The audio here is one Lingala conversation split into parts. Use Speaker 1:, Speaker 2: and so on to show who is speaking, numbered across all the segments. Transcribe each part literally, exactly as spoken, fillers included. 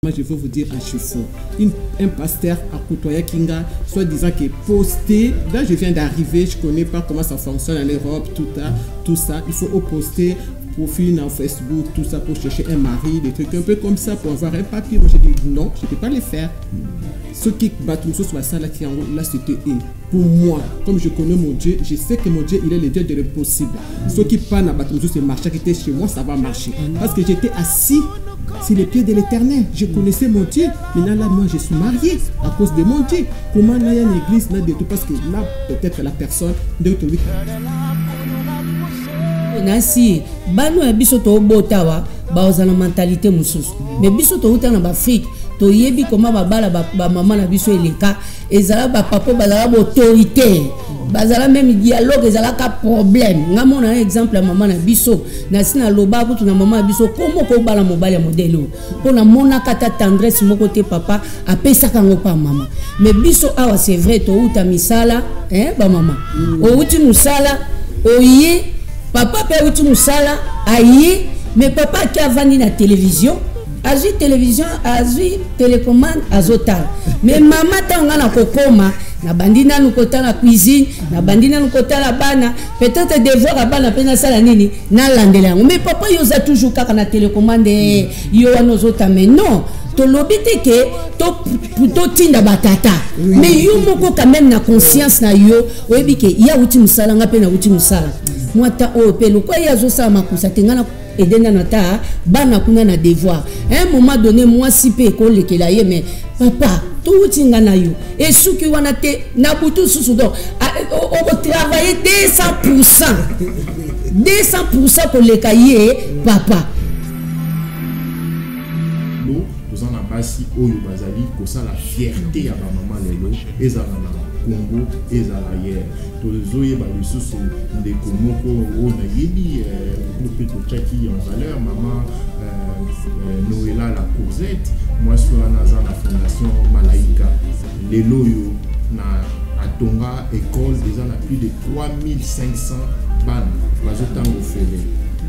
Speaker 1: moi je veux vous dire à chauffe. Un pasteur à côtoyer Kinga, soit disant qu'il est posté. Là, je viens d'arriver, je connais pas comment ça fonctionne en Europe, tout ça, tout ça. Il faut poster profil dans Facebook, tout ça pour chercher un mari, des trucs un peu comme ça pour avoir un papier. Moi, j'ai dit non, je ne peux pas les faire. Ceux qui battent une chose sur la salle, là, là c'était eux. Pour moi, comme je connais mon Dieu, je sais que mon Dieu, il est le Dieu de l'impossible. Ceux qui parlent à battre une chose, c'est marcher qui était chez moi, ça va marcher. Parce que j'étais assis sur les pieds de l'Éternel. Je connaissais mon Dieu. Maintenant, là, moi, je suis marié à cause de mon Dieu. Comment là, il y a une église, là, de tout, parce que là, peut-être la personne, de tout.
Speaker 2: Nasi, bano ya biso to botawa, ba ozana mentalité mususu. Mais biso to uta na ba Afrique, to yebi koma ba bala ba, ba maman na biso eleka, ezala ba papa bazala ba autorité. Bazala même dialogue ezala ka problème. Nga mona un exemple ya maman na biso, na sina loba kutu na maman na biso komo ko bala mobali ya modelo. Pona mona kata tendresse moko te papa apesa kango pa maman. Mais biso awa c'est vrai to uta misala, hein ba maman. Mm. O uti musala, oye papa peut uti musala ayi mais papa qui a vendu la télévision azui télévision azui télécommande azotal mais maman tanga na kokoma na bandina nous kota la cuisine na bandina nous kota la bana peut-être devoir la bana pena sala nini na landela mais papa yoza toujours kaka na télécommande yo wana zota mais non to lobite ke to to tinda batata mais yo moko quand même na conscience na yo oyebi ke ya uti musala nga pe na uti musala mwata o pe lo kwa ya zo sa makusa tengana edena nata bana kuna na devoir un moment donné moi si pe ko lekela ye mais papa to uti nga na yo et suki wana te na butu susu do o travailler deux cents pour cent deux cents pour cent ko leka ye papa
Speaker 3: nous nous en abasi oyo bazali ko ça la fierté ya ba maman lelo ezala na Congo ezala hier tozoye ba lisusu ndeko moko o na yebi nous peut tchaki en valeur maman Noëlla la Courzette moi sur la fondation Malaika lelo yo na atonga école déjà na plus de trois mille cinq cents ban bazotango fele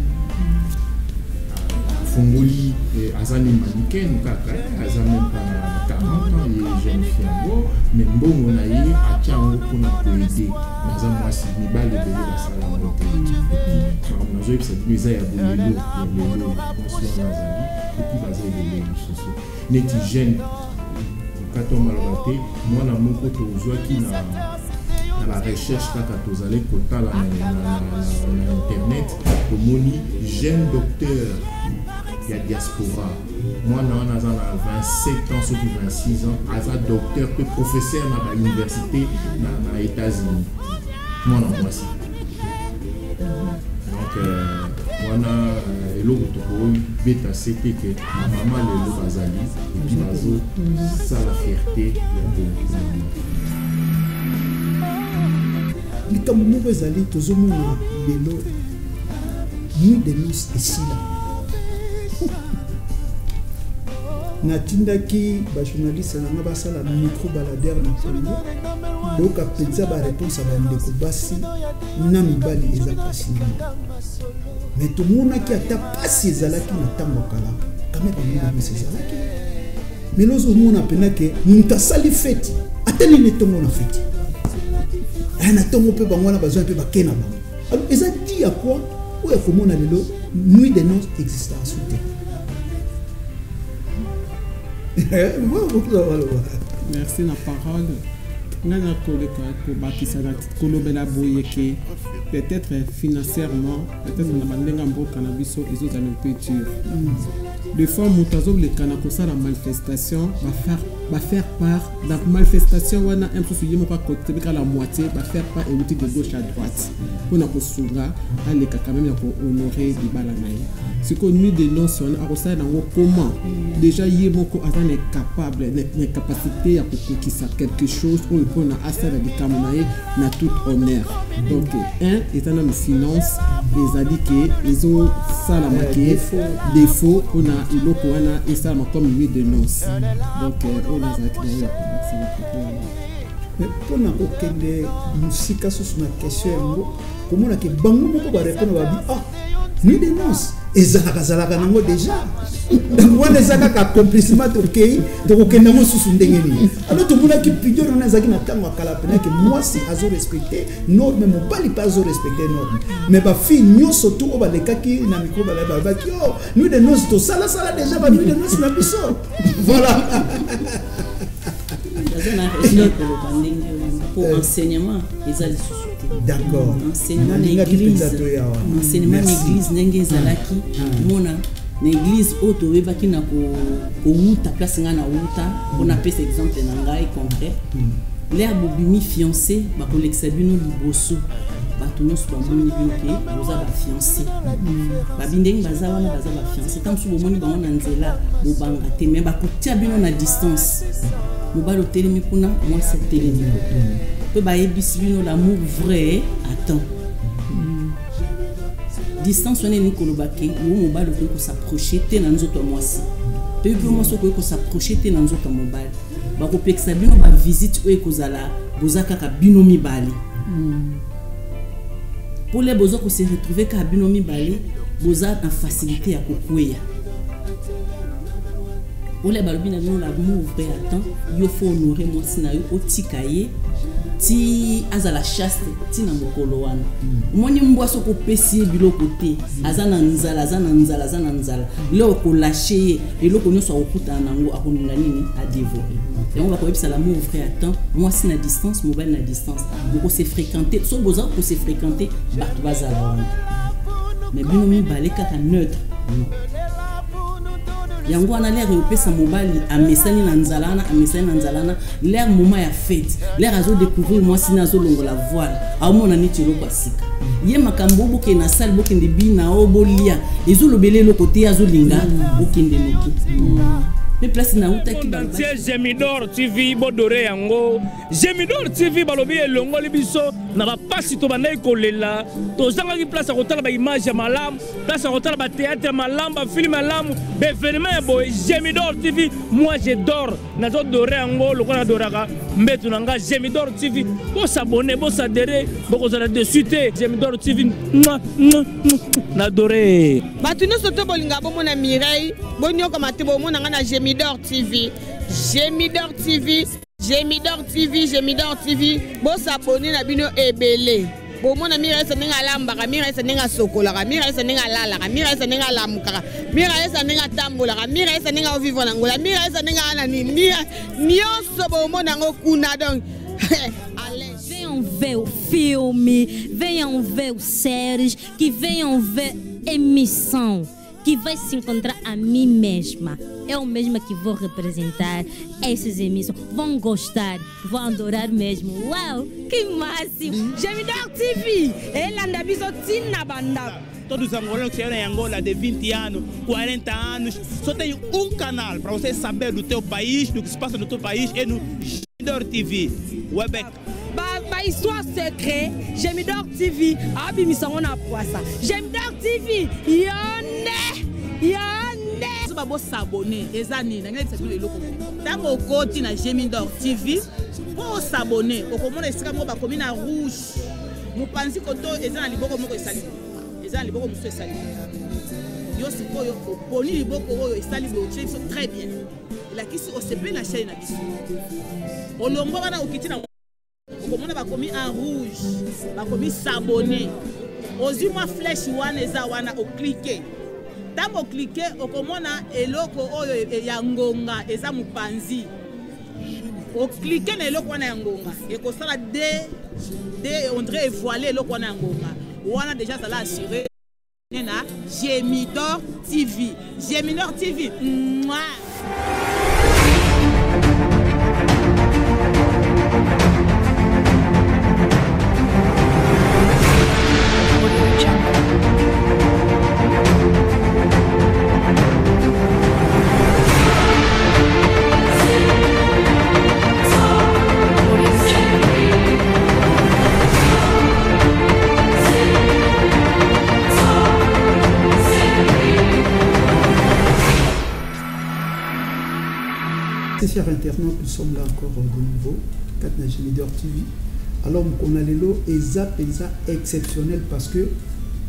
Speaker 3: Fongoli azani mannequin kaka azami pa quarante ans et jeune fille mais mbongo na ye atiango kuna koede naza mwasi mibale bele basala monte na zo epsa biza ya bolelo ya lelo konso nazali et puis baza elele mosusu neti jeune kato malabate mwana moko tozwaki na na la recherche kaka tozali kotala na internet tomoni jeune docteur il y a diaspora. Moi, on a vingt-sept ans, surtout vingt-six ans, as docteur, puis professeur dans l'université dans les États-Unis. Moi, on a moi aussi. Donc, on a l'autre bêta, c'était que ma maman le bazali, et puis bazo, ça la fierté.
Speaker 4: Les Camerounais bazali, tous au monde, bélo, nuit de noces ici là. Natindaki ba journaliste na ba sala micro baladeur na Congo boka penza ba réponse ba ndeko basi na mibali eza pasi mais tout le monde qui ata pasi ezalaki na tango kala quand même ba mona ezalaki mais lozo mona penake muta sali feti ateli ne tongo na feti ana tongo pe bangwana bazwa pe bakena ba alors eza dit à quoi ou est comment na lelo nuit de noces existence.
Speaker 1: Merci la parole. Nana koleka ko bakisa na kolobela boyeke peut-être financièrement peut-être na bandenga mboka na biso ezo za le péture. Des fois mutazo le kana ko ça la manifestation va faire va faire part dans manifestation wana un peu suye moko côté bika la moitié va faire part et outil de gauche à droite. Pour na ko sunga ale ka quand même ya ko honorer di bala na ye. Ce qu'on nuit de noces on a reçu dans comment déjà yé moko azan est capable les capacités à kokisa quelque chose on peut na asala di kamonaye na tout honneur. Donc un est dans nos finances les alliés ils ont ça la maquille défaut on a iloko wana et ça comme nuit de noces. Donc on a ça mais
Speaker 4: pour na okende musika sur na question yango comment na ke bango moko ba répondre ba bi ah nuit de noces ezalaka zalaka nango déjà wana ezaka ka accomplissement tokei tokokenda ngo susu ndenge nini alors tomonaki pudeur wana ezalaki na ntango akala penaki mwasi azo respecte norme mobali mpe azo respecte norme mais bafille nyonso tu oyo balekaki na mikro balobaki o nuit de noces tosalasala déjà ba nuit de noces na biso voilà
Speaker 2: pour enseignement les alisusu.
Speaker 4: D'accord.
Speaker 2: Enseignement l'église. Enseignement l'église ndenge ezalaki mona na église auto webaki na ko ko wuta place nga na wuta on a pris exemple na ngai concret l'air bobimi fiancé ba kolekisa bino liboso bato nyonso bamoni bino ke boza ba fiancé babindenge baza wana baza ba fiancé tant que bomoni bango na nzela bobanga te mais bakotia bino na distance mobalo telemi kuna mwasi telemi pe bayebisi bino l'amour vrai attend distance wana ni kolobake yo mobalo ko s'approcher te na nzoto mwasi pe pe mwasi ko s'approcher te na nzoto mobali bakopekisa bino ba visite oyo kozala bozaka ka bino mibali pour les besoins qu'on se retrouver ka bino mibali boza na facilité ya kokweya pour les balobina bino l'amour vrai attend yo faut honorer mwasi na yo otikaye ti azala chaste ti na mokolo wana moni mbwaso ko pesi biloko te azana nzala azana nzala azana nzala leo ko lâcher eloko nyonso okuta nango akoninga nini a dévorer et on va ko ebisa l'amour vrai attend moi si na distance mobile na distance ko se fréquenter so boza ko se fréquenter bato bazala wana mais bino mi baleka ka neutre yango ana l'air opesa mobali a mesani na nzalana a mesani na nzalana l'air moment ya fête l'air azo découvrir moi si nazo longola voile a mona neti loko asika ye makambo boke na salle boke ndebi na obolia ezo lobele loko te azo linga boke ndeloki mais place na utaki ba
Speaker 5: Gemidor T V bodore yango Gemidor T V balobi elongo libiso na ba pasi to bandai kolela to zanga ki place ko tala ba image ya malamu place ko tala ba théâtre malamu ba film malamu be événement boy Gemidor T V moi je dors nazo dore yango loko na doraka mbetu nanga Gemidor T V bo s'abonner bo s'adhérer bo ko zala dessus te Gemidor T V na dore
Speaker 6: batu no soto bolinga bo mona Mireille bonyo kama te bo mona ngana Gemidor T V Gemidor T V Gemidor T V Gemidor T V bo s'abonner na bino ebele bo mona Mireille sa ninga lamba ka Mireille sa ninga sokola ka Mireille sa ninga lala ka Mireille sa ninga lamuka Mireille sa ninga tambola ka Mireille sa ninga vivre na ngola Mireille sa ninga ana ni nyonso bo mona ngo kuna donc
Speaker 7: venham ver o filme, venham ver séries, que venham ver emissão, que vai se encontrar a mim mesma. Eu mesma que vou representar essas emissões. Vão gostar, vão adorar mesmo. Uau, que máximo!
Speaker 6: Gemidor T V, ela anda bisotina na banda.
Speaker 5: Todos os angolanos que eram em Angola de vinte anos, quarenta anos, só tem um canal para você saber do teu país, do que se passa no teu país, é no Gemidor T V. Webec.
Speaker 6: Ba ba histoire secret, Gemidor T V, abi misongo na poisa. Gemidor T V, yone, yone.
Speaker 8: So babo s'abonner, ezani na ngeli tsabi leloko. Tango koti na Gemidor T V, pour s'abonner, okomona esika mo ba komi na rouge. Mupanzi koto ezana liboko moko esali. Ezana liboko muso esali. Yo sikoyo oponi liboko oyo esali bo très bien. La kisi osepe na chaîne na biso. Olongo bana okiti na okomona bakomi en rouge, bakomi s'abonner. Ozi moi flèche wana eza wana o cliquer. Tango cliquer okomona eloko oyo ya ngonga eza mupanzi. O cliquer na eloko wana ya ngonga e ko sala de de on dirait voiler eloko wana ya ngonga. Wana déjà ça l'a assuré na Gemidor T V. Gemidor T V. Mouah.
Speaker 4: Chers internautes, nous sommes là encore de nouveau, quatre Gemidor T V. Alors, on a les lots exceptionnel parce que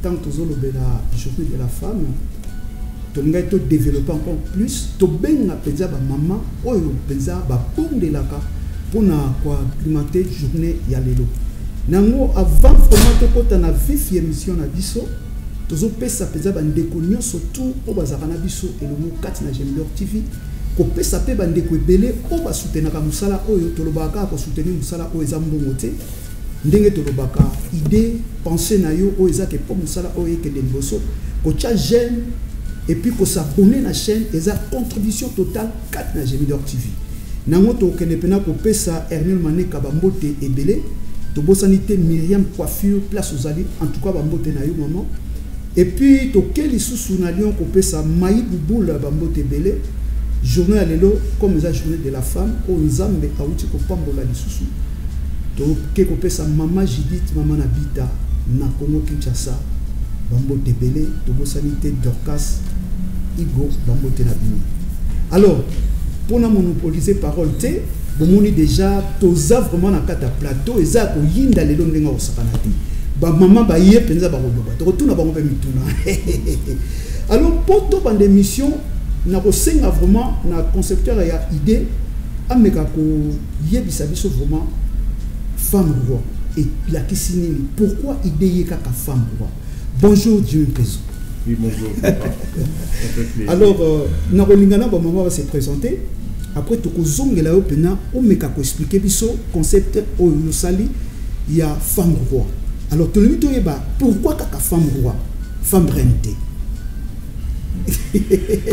Speaker 4: tant que la journée de la femme, tolinga to développer encore plus, to benga penza ba maman oyo penza ba pondelaka pona kwa alimenter journée ya lelo. Nango avant vraiment to kota na vif émission na biso, tozo pesa penza ba ndeko nyonso tout o bazaka na biso elongo kati na Gemidor T V. Ko pesa pe ba ndeko ebele o ba soutenaka musala oyo tolobaka ko soutenir musala oyo eza mbongo te. Ndenge tolobaka idée penser na yo oyo eza ke po musala oyo ke de liboso ko tia jeune et puis qu'on s'abonne à la chaîne et sa contribution totale quatre na Gemidor T V. Nango to kene pena ko pesa Ernel Mané kabambote ebele to bosanité Myriam coiffure place aux alliés en tout cas bambote na yo maman et puis to keli susu na lion ko pesa Maï Bouboula bambote ebele journée à lelo comme la journée de la femme o nzambe auti ko pambola li susu to ke ko pesa maman Judith maman Nabita na Congo Kinshasa bambote ebele to bosanité Dorcas Igo bambote na bino. Alors pour na monopoliser parole te bomoni déjà toza vraiment na kata plateau eza ko yinda lelo ndenga osakana te ba maman ba ye penza ba roboba to tuna ba ngombe mituna. Alors pour to bande émission na ko senga vraiment na concepteur ya idée ameka ko yebisa biso vraiment femme roi et la question pourquoi idée ye kaka femme roi. Bonjour Dieu présent.
Speaker 3: Oui, bonjour.
Speaker 4: Alors, euh, Narolingana, bon, maman va se présenter. Après, tu as zongé la opena, on m'a expliqué le concept au Sali, il y a femme roi. Alors, tu lui dis, pourquoi kaka femme roi, femme rente?
Speaker 3: Ok.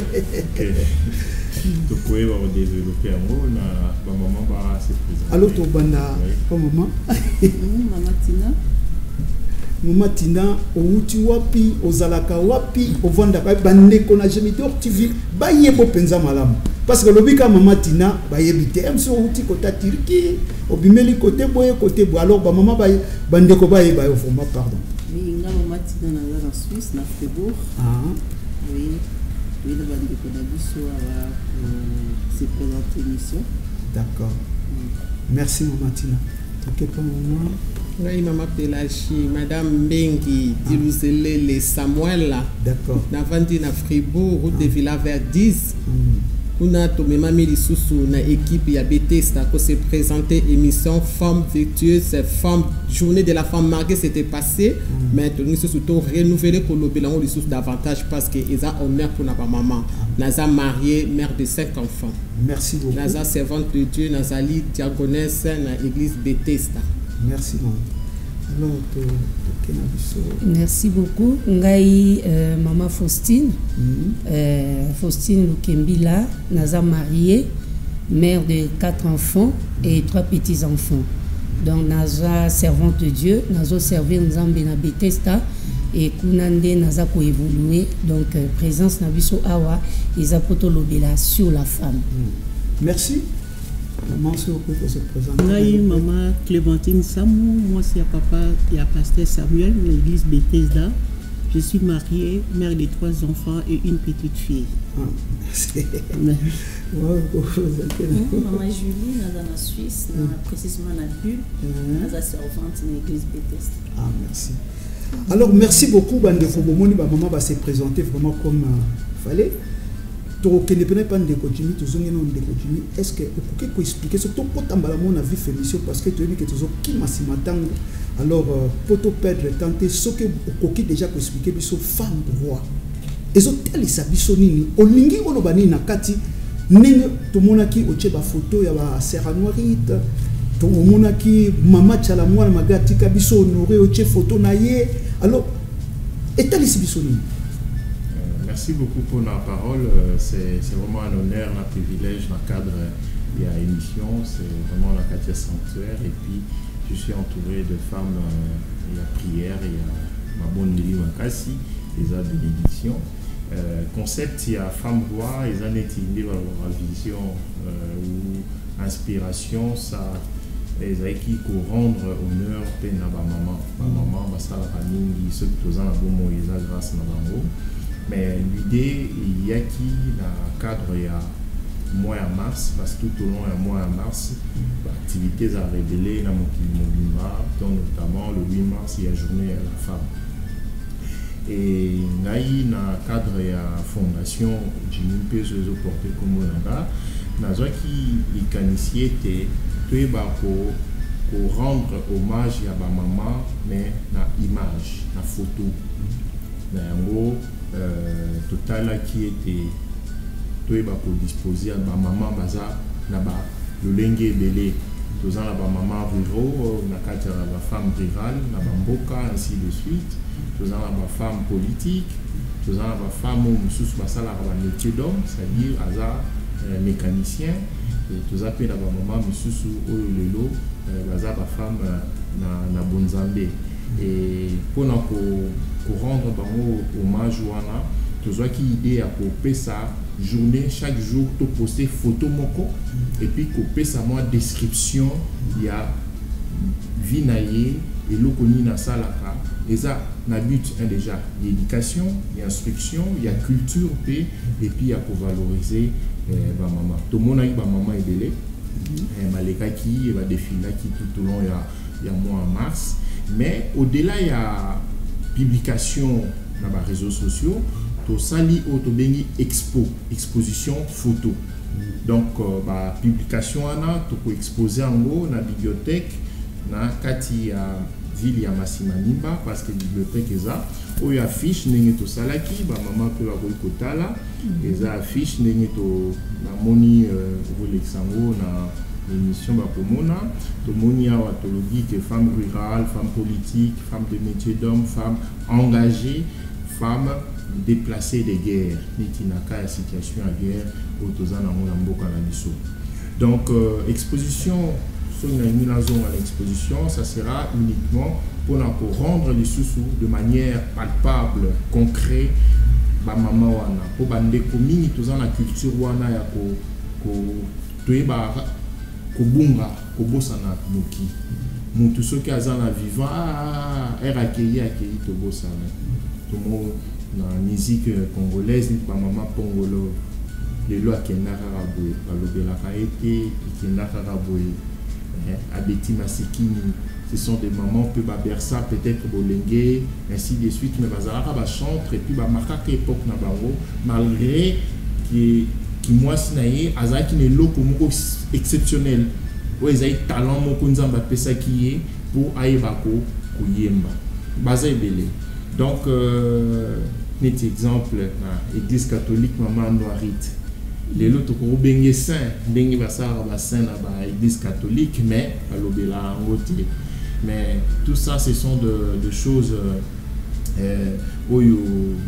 Speaker 3: Tu pouvais développer un mot, ma maman va se présenter.
Speaker 4: Alors, tu as maman.
Speaker 9: Maman Tina.
Speaker 4: Maman Tina, outi wapi, ozalaka wapi, ovanda ka bandeko na Gemidor T V, ba yebo penza malamu. Parce que lobika Maman Tina, ba yebite, même so outi kota Turquie, obimeli côté boye côté boye. Alors ba maman ba bandeko ba yeba yo format pardon.
Speaker 9: Oui, nga Maman Tina na en Suisse, na Fribourg.
Speaker 4: Ah.
Speaker 9: Oui. Oui, le bandeko na biso va se présenter l'émission.
Speaker 4: D'accord. Merci Maman Tina. OK pour maman.
Speaker 1: Oui, maman Pélagie, madame Bengi, Dilouzele, les Samuel là.
Speaker 4: D'accord.
Speaker 1: Navandi na Fribourg, route de Villa vers dix. On a tout même mis sous na équipe ya Bethesda pour se présenter émission Femme Virtueuse, Femme Journée de la Femme marquée c'était passé, mais nous sommes surtout renouvelé pour le bilan de sous davantage parce que ils ont honneur pour notre maman. Naza mariée, mère de cinq enfants.
Speaker 4: Merci beaucoup.
Speaker 1: Naza servante de Dieu, Nazali diagonesse dans l'église Bethesda.
Speaker 4: Merci maman.
Speaker 2: Merci beaucoup. Ngai euh, maman Faustine, mm -hmm. euh, Faustine Lukembila, Naza mariée, mère de quatre enfants et trois petits enfants. Donc Naza servante de Dieu, Naza servir Nzambe na Bethesda et Kunande Naza ko évoluer. Donc euh, présence na biso awa izapoto lobela sur la femme.
Speaker 4: Mm. Merci. Maman, se présente.
Speaker 9: Oui, maman Clémentine Samou, moi c'est papa et pasteur Samuel de l'église Bethesda. Je suis mariée, mère de trois enfants et une petite fille.
Speaker 4: Ah, merci.
Speaker 9: Maman Julie, dans la Suisse, précisément dans la Bulle, dans la servante de l'église Bethesda.
Speaker 4: Ah, merci. Alors, merci beaucoup, Bande Fobomoni. Maman va se présenter vraiment comme il euh, fallait. Est-ce que vous pouvez expliquer surtout pour t'emballer à vif émission parce que tu as dit que tu as alors pour te perdre tenter ce que vous déjà expliquer biso femme roi et so tel isa biso nini olingi olobani na kati nini to monaki ocheba photo ya ba sera noirite to monaki mama chala mwana magati ka biso honoré oche photo na ye alors et tel isa biso nini.
Speaker 3: Merci beaucoup pour la parole. C'est vraiment un honneur, un privilège dans le cadre de l'émission. C'est vraiment la quartier sanctuaire. Et puis, je suis entouré de femmes. Il y a prière, il y a ma bonne Lili Makassi, les a bénédiction. Euh, concept, il y a femme roi, ils ont été dans la vision ou inspiration. Ça, les qui pour rendre honneur à ma maman. Ma maman, ça la famille, ceux qui sont dans la bonne Moïse, grâce à ma maman. Mais l'idée, il y a qui, dans le cadre, il y a mois en mars, parce que tout au long du mois en mars, l'activité a révélé dans mon climat, notamment le huit mars, il y a journée à la femme. et ngai na cadre ya fondation Jimmy Peso porté comme nanga nazo ki ikanisié te toyeba ko ko rendre hommage à ba maman mais na image na photo na yango euh, total qui était toyeba ko disposer à ba maman baza na ba lolenge belé tozan la ba maman ruraux na kati ya ba femme rurale na ba mboka ainsi de suite tozan la ba femme politique tozan la ba femme mususu basala ba métier d'homme c'est-à-dire aza euh, mécanicien et tozan pe na ba maman mususu oyo lelo euh, baza ba femme euh, na na bonzambe et pona ko ko rendre bango hommage wana tozwa ki idée à couper ça journée chaque jour to poster photo moko et puis couper ça moi description il y a vinaye et lokoni na salaka et ça na but un déjà l'éducation il y a instruction il y a culture et et puis il y a pour valoriser eh, ba maman to mona ba maman ebele eh, maleka qui va défiler qui tout au long il y a il y a mois en mars mais au-delà il y a publication dans les réseaux sociaux to sali o to bengi expo exposition photo donc euh, bah publication ana to ko exposer en haut na bibliothèque na kati ya ville ya Masimanimba parce que bibliothèque eza o ya affiche ndenge to salaki ba maman pe ba ko kotala eza affiche ndenge to na moni euh, Alexandro na l'émission ba pomona to moni awa to logi que femme rurale femme politique femme de métier d'homme femme engagée femme déplacée des guerres, nitinaka situation à guerre au tozana mona mboka na biso. Donc euh, exposition sur une zone à l'exposition, ça sera uniquement pour rendre les sous de manière palpable, concrète, ba mama wana pour bande komini tozana culture wana ya ko ko toyeba ko bunga ko bosana muki. Mutu soki azana vivant ah era accueilli accueilli to bosana. Tout le monde na musique congolaise ni pa mama pongolo lelo akenda kaka boye balobelaka ete ikenda kaka boye abeti masikini ce sont des mamans peu babersa peut-être bolenge ainsi de suite mais bazalaka ba chantre et puis ba marquaka époque na bango malgré qui qui moi sinaye azaki ne loko moko exceptionnel o ezai talent moko nzamba pesa kiye pour ayebako kuyemba baza ebele. Donc, euh, net exemple, l'église catholique, maman noirite. Les autres, ils sont saints, ils sont saints dans l'église catholique, mais à l'obéla en côté. Mais tout ça, ce sont de, de choses où il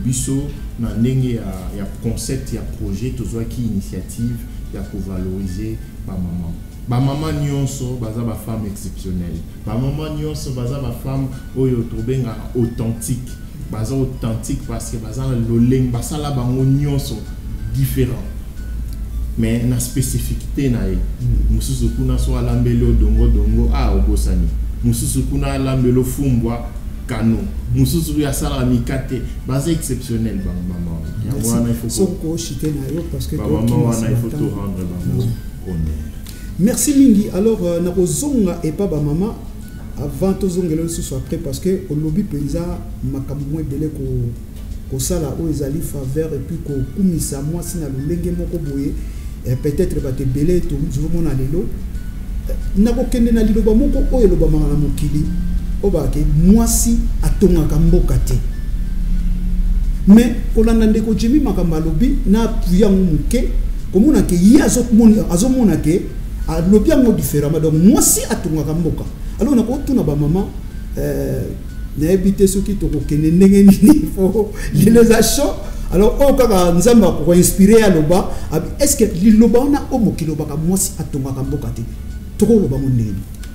Speaker 3: y a concept, il y a projet, tout ça qui initiative, il y a pour valoriser ma maman. Ba maman nyonso baza ba femme exceptionnelle. Ba maman nyonso baza ba femme oyo tobenga authentique. Baza authentique parce que baza loleng basala bango nyonso différent. Mais na spécificité na ye. Mususu kuna so alambelo dongo dongo a obosani. Mususu kuna alambelo fumbwa kano. Mususu ya sala mikate baza exceptionnel ba maman. Ya wana il faut
Speaker 4: soko chité na yo parce que
Speaker 3: ba maman wana il faut tout rendre bango honneur.
Speaker 4: Merci Mingi. Alors, euh, na ozonga et pas ba maman avant tozongelo sous après parce que au lobby penza makambo ebele ko ko sala o ezali faveur et puis ko kumisa moi sina lolenge moko boye peut-être ba te belé to nzomo na lelo na ko kende na liloba moko o eloba mangana mokili o ba ke moi si atonga ka mboka te mais kolanda ndeko Jimmy makamba lobby na puya muke komuna ke yazo mona azomona ke a lobby ngo différemment donc moi si atonga ka mboka alors on a tout na ba maman euh na habité ce qui to ko kene ndenge nini fo les achats alors on ka nzamba ko inspirer aloba est-ce que liloba na o mokiloba ka moi si atonga ka mboka te to ko loba mondeni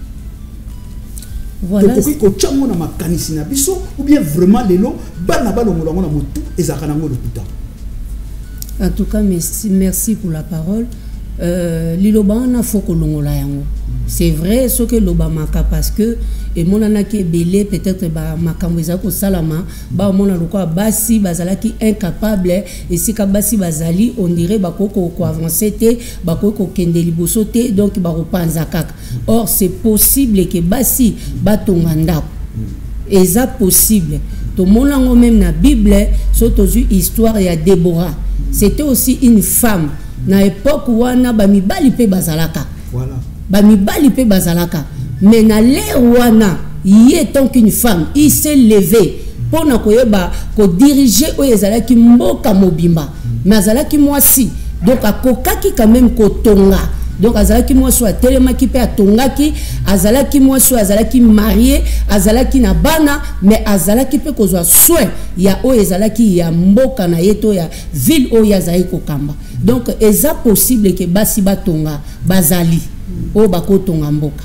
Speaker 4: voilà ko ko chango na makanisi na biso ou bien vraiment lelo bana balongola ngona motu ezaka nango lokuta.
Speaker 2: En tout cas merci merci pour la parole. Euh, liloba na foko longola yango. C'est vrai ce que loba maka parce que et mon anaki belé peut-être ba makambo ezako salama ba mona lokwa basi bazalaki incapable et si ka basi bazali on dirait ba koko ko avancer te ba koko kende liboso te donc ba repanza kaka. Or c'est possible que basi ba tonganda eza possible tomonango même na Bible so tozu histoire ya Déborah. C'était aussi une femme na époque wana ba mibali pe bazalaka. Voilà. Ba mibali pe bazalaka. Mais na l'ère wana, y étant qu'une femme, il s'est levé pour na koyeba ko diriger o ezalaki mboka mobimba. Mais azalaki mwasi. Donc akokaki quand même ko tonga. Donc azalaki mwasi wa telemaki pe atongaki, azalaki mwasi azalaki marié, azalaki na bana, mais azalaki pe kozwa soin ya o ezalaki ya mboka na yeto ya ville o yazali ko kamba. Donc eza possible que basi batonga bazali o bako tonga mboka.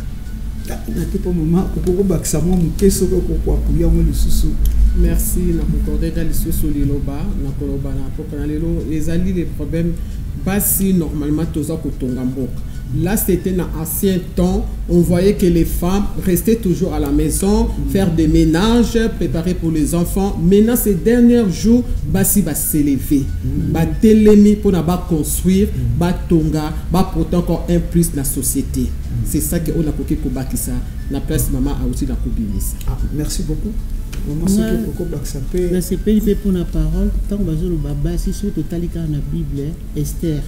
Speaker 1: Merci na concordé dans lisusu liloba na koloba na pokana lelo ezali les problèmes basi normalement toza kotonga mboka. Là c'était dans ancien temps, on voyait que les femmes restaient toujours à la maison, faire des ménages, préparer pour les enfants. Maintenant ces derniers jours basi va s'élever, ba telemi pour na ba construire, ba tonga, ba porter encore un plus dans la société. C'est ça que on a koké ko bakisa na place maman a aussi la kobimisa.
Speaker 4: Ah, merci beaucoup.
Speaker 9: Merci pour la parole. Tant que je baba si sur total dans la Bible Esther.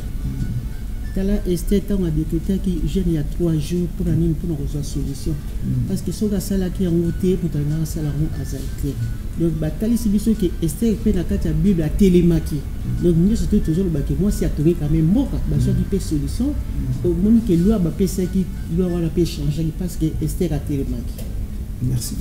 Speaker 9: Tala Esther tant a décrété que jeune il y a trois jours pour la pour nous recevoir solution. Parce que sur la salle qui a monté pour dans la salle à azalté. Donc batali si biso que Esther peut na carte la Bible à télémaki. Donc nous c'est toujours le baké moi si a trouvé quand même moka ba soit qui peut solution au monde que loi ba peut ça qui loi va peut changer parce que Esther a télémaki.
Speaker 4: Merci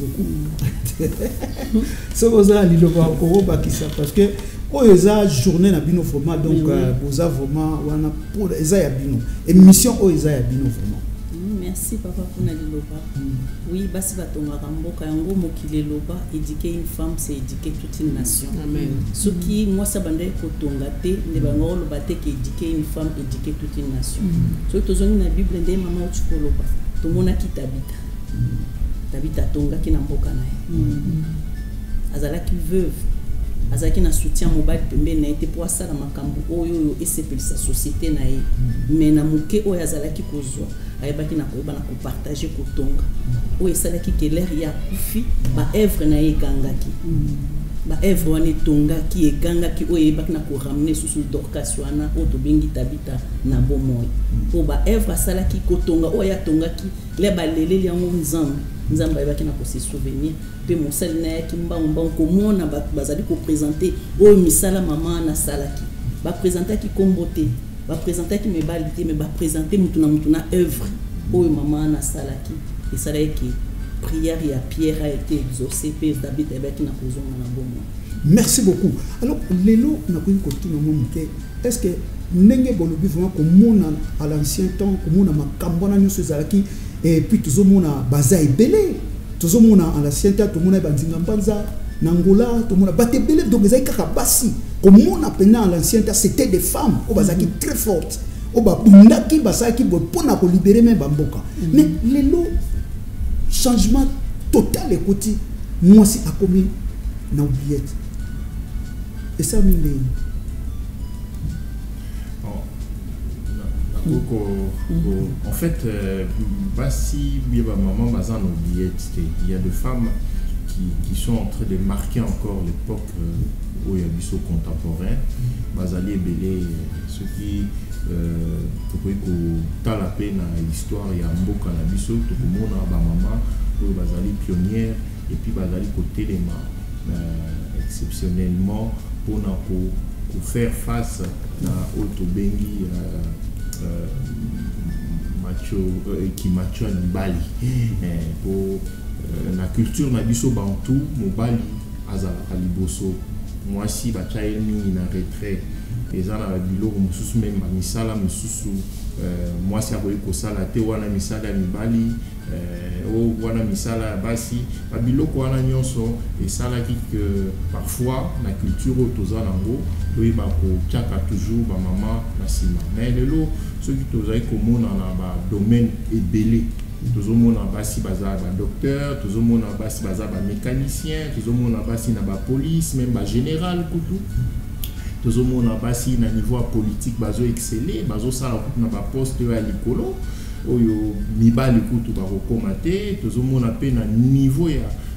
Speaker 4: beaucoup. C'est pour ça que je parce que quand il y a une journée na bino vraiment donc vous avez vraiment pour les ayabino émission au ayabino vraiment.
Speaker 10: Merci papa pour la liloba. Oui, basi batonga kamboka yango mokile loba éduquer une femme c'est éduquer toute une nation. Amen. Ce qui moi ça bande ko tonga te ne bango loba te que éduquer une femme éduquer toute une nation. So tozoni na Bible ndé mama utuko loba. Tomona kitabita. Tabita tonga ki na mboka na ye. Azalaki veuve. Azalaki na soutien mobile pembe na été pour ça na makambo oyo et c'est pour sa société na ye. Mais na muke oyo azalaki kozwa. Ayebaki na koyeba na ko partager ko tonga. Oyo esalaki ke l'air ya kufi ba œuvre na ye gangaki. Ba œuvre wana tongaki e gangaki oyo eyebaki na ko ramener sous Dorcas wana oyo tobengi Tabita na bomoi. Po ba œuvre asalaki ko tonga oyo ya tongaki le baleleli yango nzambe. Nzamba ayebaki na ko se souvenir pe mosali na yaki mbamba komona bazali ko présenter oyo misala mama na salaki ba présenter ki kombote ba présenter ki mebalité mais ba présenter mutu na mutu na œuvre oyo mama na salaki et ça là que prière ya Pierre a été exaucée pe David ayebaki na kozonga na bomo.
Speaker 4: Merci beaucoup. Alors lelo na ko continue momuke est-ce que ndenge bolobi vraiment komona à l'ancien temps komona makambo na nyuso zalaki et puis toujours mon a basé belé toujours mon a en l'ancien temps tout mon a bandinga mpanza nangola tout mon a batté belé donc les aïka basi comme mon a pendant l'ancien temps c'était des femmes au bazaki très fortes au babundaki basaki bo pona ko libérer même bamboka mais les lots changement total écoutez moi si a commis na oubliette et ça mine
Speaker 3: en fait, Bassi, maman, il y a des femmes qui, qui sont en train de marquer encore l'époque où il y a du saut contemporain. Basali et Belé, ceux qui ont la peine à l'histoire, il y a un beau cannabis, tout le monde a maman, Basali pionnière, et puis Basali côté les mains, exceptionnellement, pour, pour faire face à Otobengi. Euh, macho euh, qui macho en Bali pour euh, la culture na biso bantou mobali azala kaliboso moi si bachaye ni na retrait ezala biloko mususu même ba misala mususu moi si aboyi ko sala te wana misala ni Bali o wana misala basi ba biloko wana nyonso esala ki que parfois la culture autoza nango oui ba ko tchaka toujours ba maman na sima mais lelo ceux qui tozai komona na ba domaine ebelé tozomona basi baza ba docteur tozomona basi baza ba mécanicien tozomona basi na ba police même ba général kutu tozomona basi na niveau politique bazo exceller bazo sala na ba poste ya likolo oyo mibali kutu ba rekomate tozomona pe na niveau ya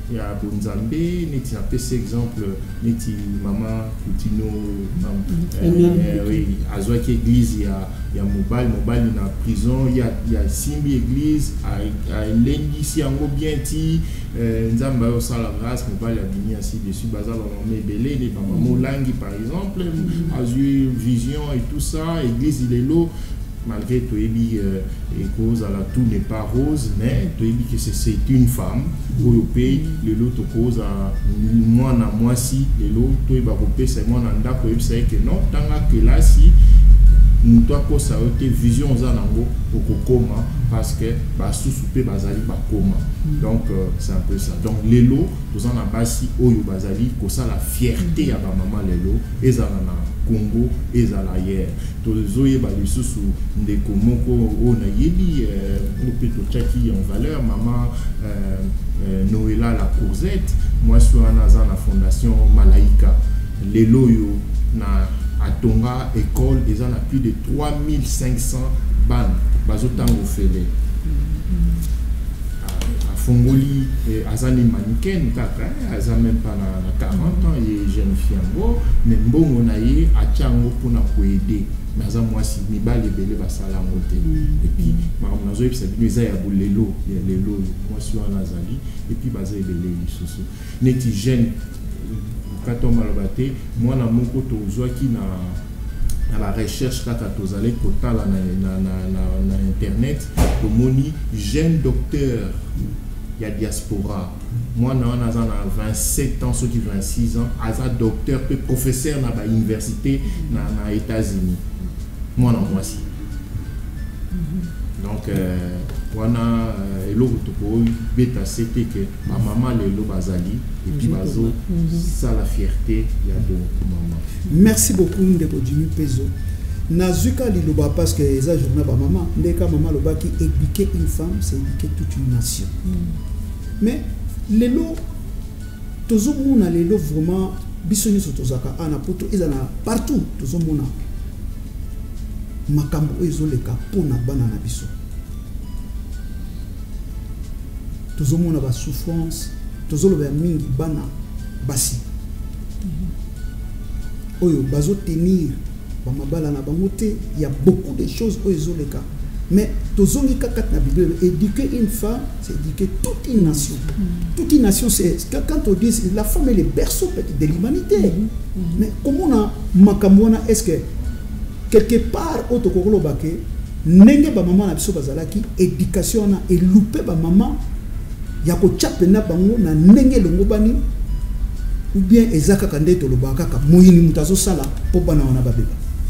Speaker 3: il y a Bonzambe, neti un peu cet exemple, neti maman Koutino, oui, à Zoaki église, il y a il y a Mobile, Mobile il est en prison, il y a il y a Simbi église, à Lengi ici en Gobienti, Nzamba au Sala Grâce, Mobile a venu ainsi dessus, Bazar on met belé, les mamans Langi par exemple, Azur Vision et tout ça, église il est là. Malgré tout et cause à la tout n'est pas rose, mais tout que c'est une femme au pays le lot cause à moi na moi si le lot tout va couper c'est moi nanda ko c'est que non tant que là si nous toi ko ça été vision za nango au coma parce que ba sous-souper bazali ba coma donc euh, c'est un peu ça donc les lots tous en a basi oyo bazali ko ça la fierté à ba maman les lots et ça na Congo et à l'ailleurs. Tous les autres, ils sont sous des comoko, on a yéli, on peut tout checker en valeur. Maman Noëlla la Courzette, moi je suis en la fondation Malaika. Les loyaux na à Tonga école, ils en a plus de trois mille cinq cents bannes. Bazotan au félé. Fongoli, Azani mannequin, kaka, Azan même pas na quarante ans, il est jeune fille en gros, mais bon, on a eu à Tchango pour nous aider. Mais Azan, moi, si mi bal et belé, va ça la monter. Et puis, ma on a joué, c'est lui, il y a les lots, il y a les lots, moi, je suis en Azali, et puis, basé belé, il sous Neti jeune, quand on m'a battu, moi, na mon côté, qui n'a à la recherche quand tu allez côté là na internet pour moni jeune docteur il y a diaspora moi non on a vingt-sept ans ceux qui vingt-six ans as docteur puis professeur na ba université na na États-Unis moi non moi si donc wana elo ko beta c'était que ma maman le lo bazali et puis bazo ça la fierté il y a de maman.
Speaker 4: Merci beaucoup ndeko Jimmy Pezo nazuka liloba parce que eza journée ba maman ndeka maman loba qui éduquer une femme c'est éduquer toute une nation mais lelo tozo mona lelo vraiment bisoni sotozaka ana poto ezana partout tozo mona makambo ezoleka pona bana na biso tozomona ba souffrance tozoloba mingi bana basi oyo bazo tenir ba mabala na bango te il y a beaucoup de choses oyo ezoleka mais tozongi kaka na Bible éduquer une femme c'est éduquer toute une nation toute une nation c'est quand on dit la femme est le berceau de l'humanité mais comment on a makamona est-ce que quelque part au tokolo bake nenge ba maman na biso bazalaki éducation na et louper ba maman ya ko chapena bango na nenge longo bani ou bien ezaka kande to lobaka ka moyini mutazo sala po bana wana babeba.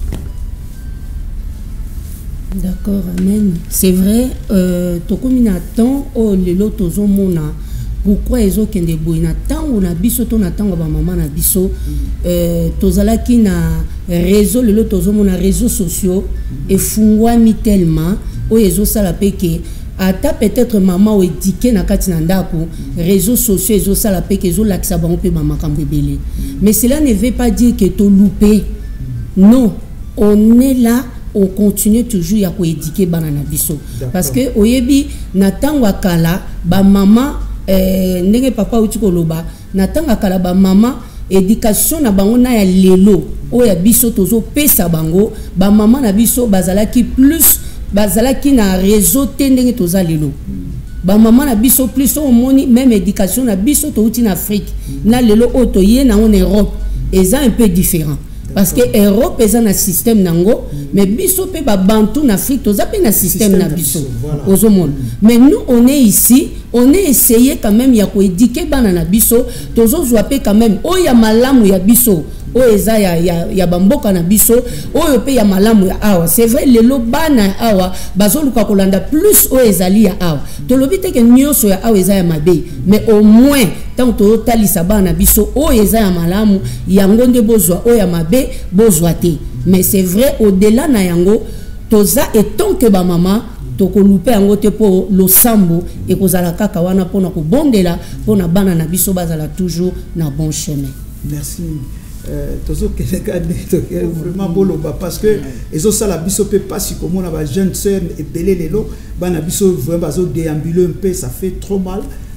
Speaker 2: D'accord, amen. C'est vrai, euh tokomina temps o lelo tozo mona pourquoi ezo kende boina temps on a biso to na tango ba maman na biso euh tozalaki na réseau lelo tozo mona réseaux sociaux et fungwami tellement o ezo sala peke ata peut-être maman ou éduqué na kati na ndako réseaux sociaux ezo sala peke ezo lakisa bango pe maman kambebele mais cela ne veut pas dire que to loupé non on est là on continue toujours ya ko éduquer bana na biso parce que oyebi na tango akala ba maman euh ndenge papa uti ko loba na tango akala ba maman éducation na bango na ya lelo o ya biso tozo pesa bango ba maman na biso bazalaki plus bazalaki na réseau tendenge toza lelo ba maman na biso plus au moni même éducation na biso to uti na Afrique na lelo o to ye na en Europe eza un peu différent parce que Europe est un système nango mais biso pe ba bantu en Afrique toza pe na système na biso ozo monde mais nous on est ici on est essayé quand même ya ko éduquer bana na biso tozo zwa pe quand même o ya malamu ya biso o eza ya ya, ya bamboka na biso o pe ya malamu ya awa c'est vrai lelo bana awa bazoluka kolanda plus o ezali ya awa to lobite ke nyoso ya awa eza ya mabe mais au moins tant to talisa bana biso o eza ya malamu yango nde bozwa o ya mabe bozwa te mais c'est vrai au-delà na yango toza et tant que ba maman toko loupé yango te po lo sambo et kozala kaka wana pona ko bondela pona bana na biso bazala toujours na bon chemin.
Speaker 4: Merci. Euh, vraiment beau parce que ils ont ça la biso peut pas si comme on a ba jeune sœur et belé lelo bana biso vraiment bazo déambuler un peu ça fait trop mal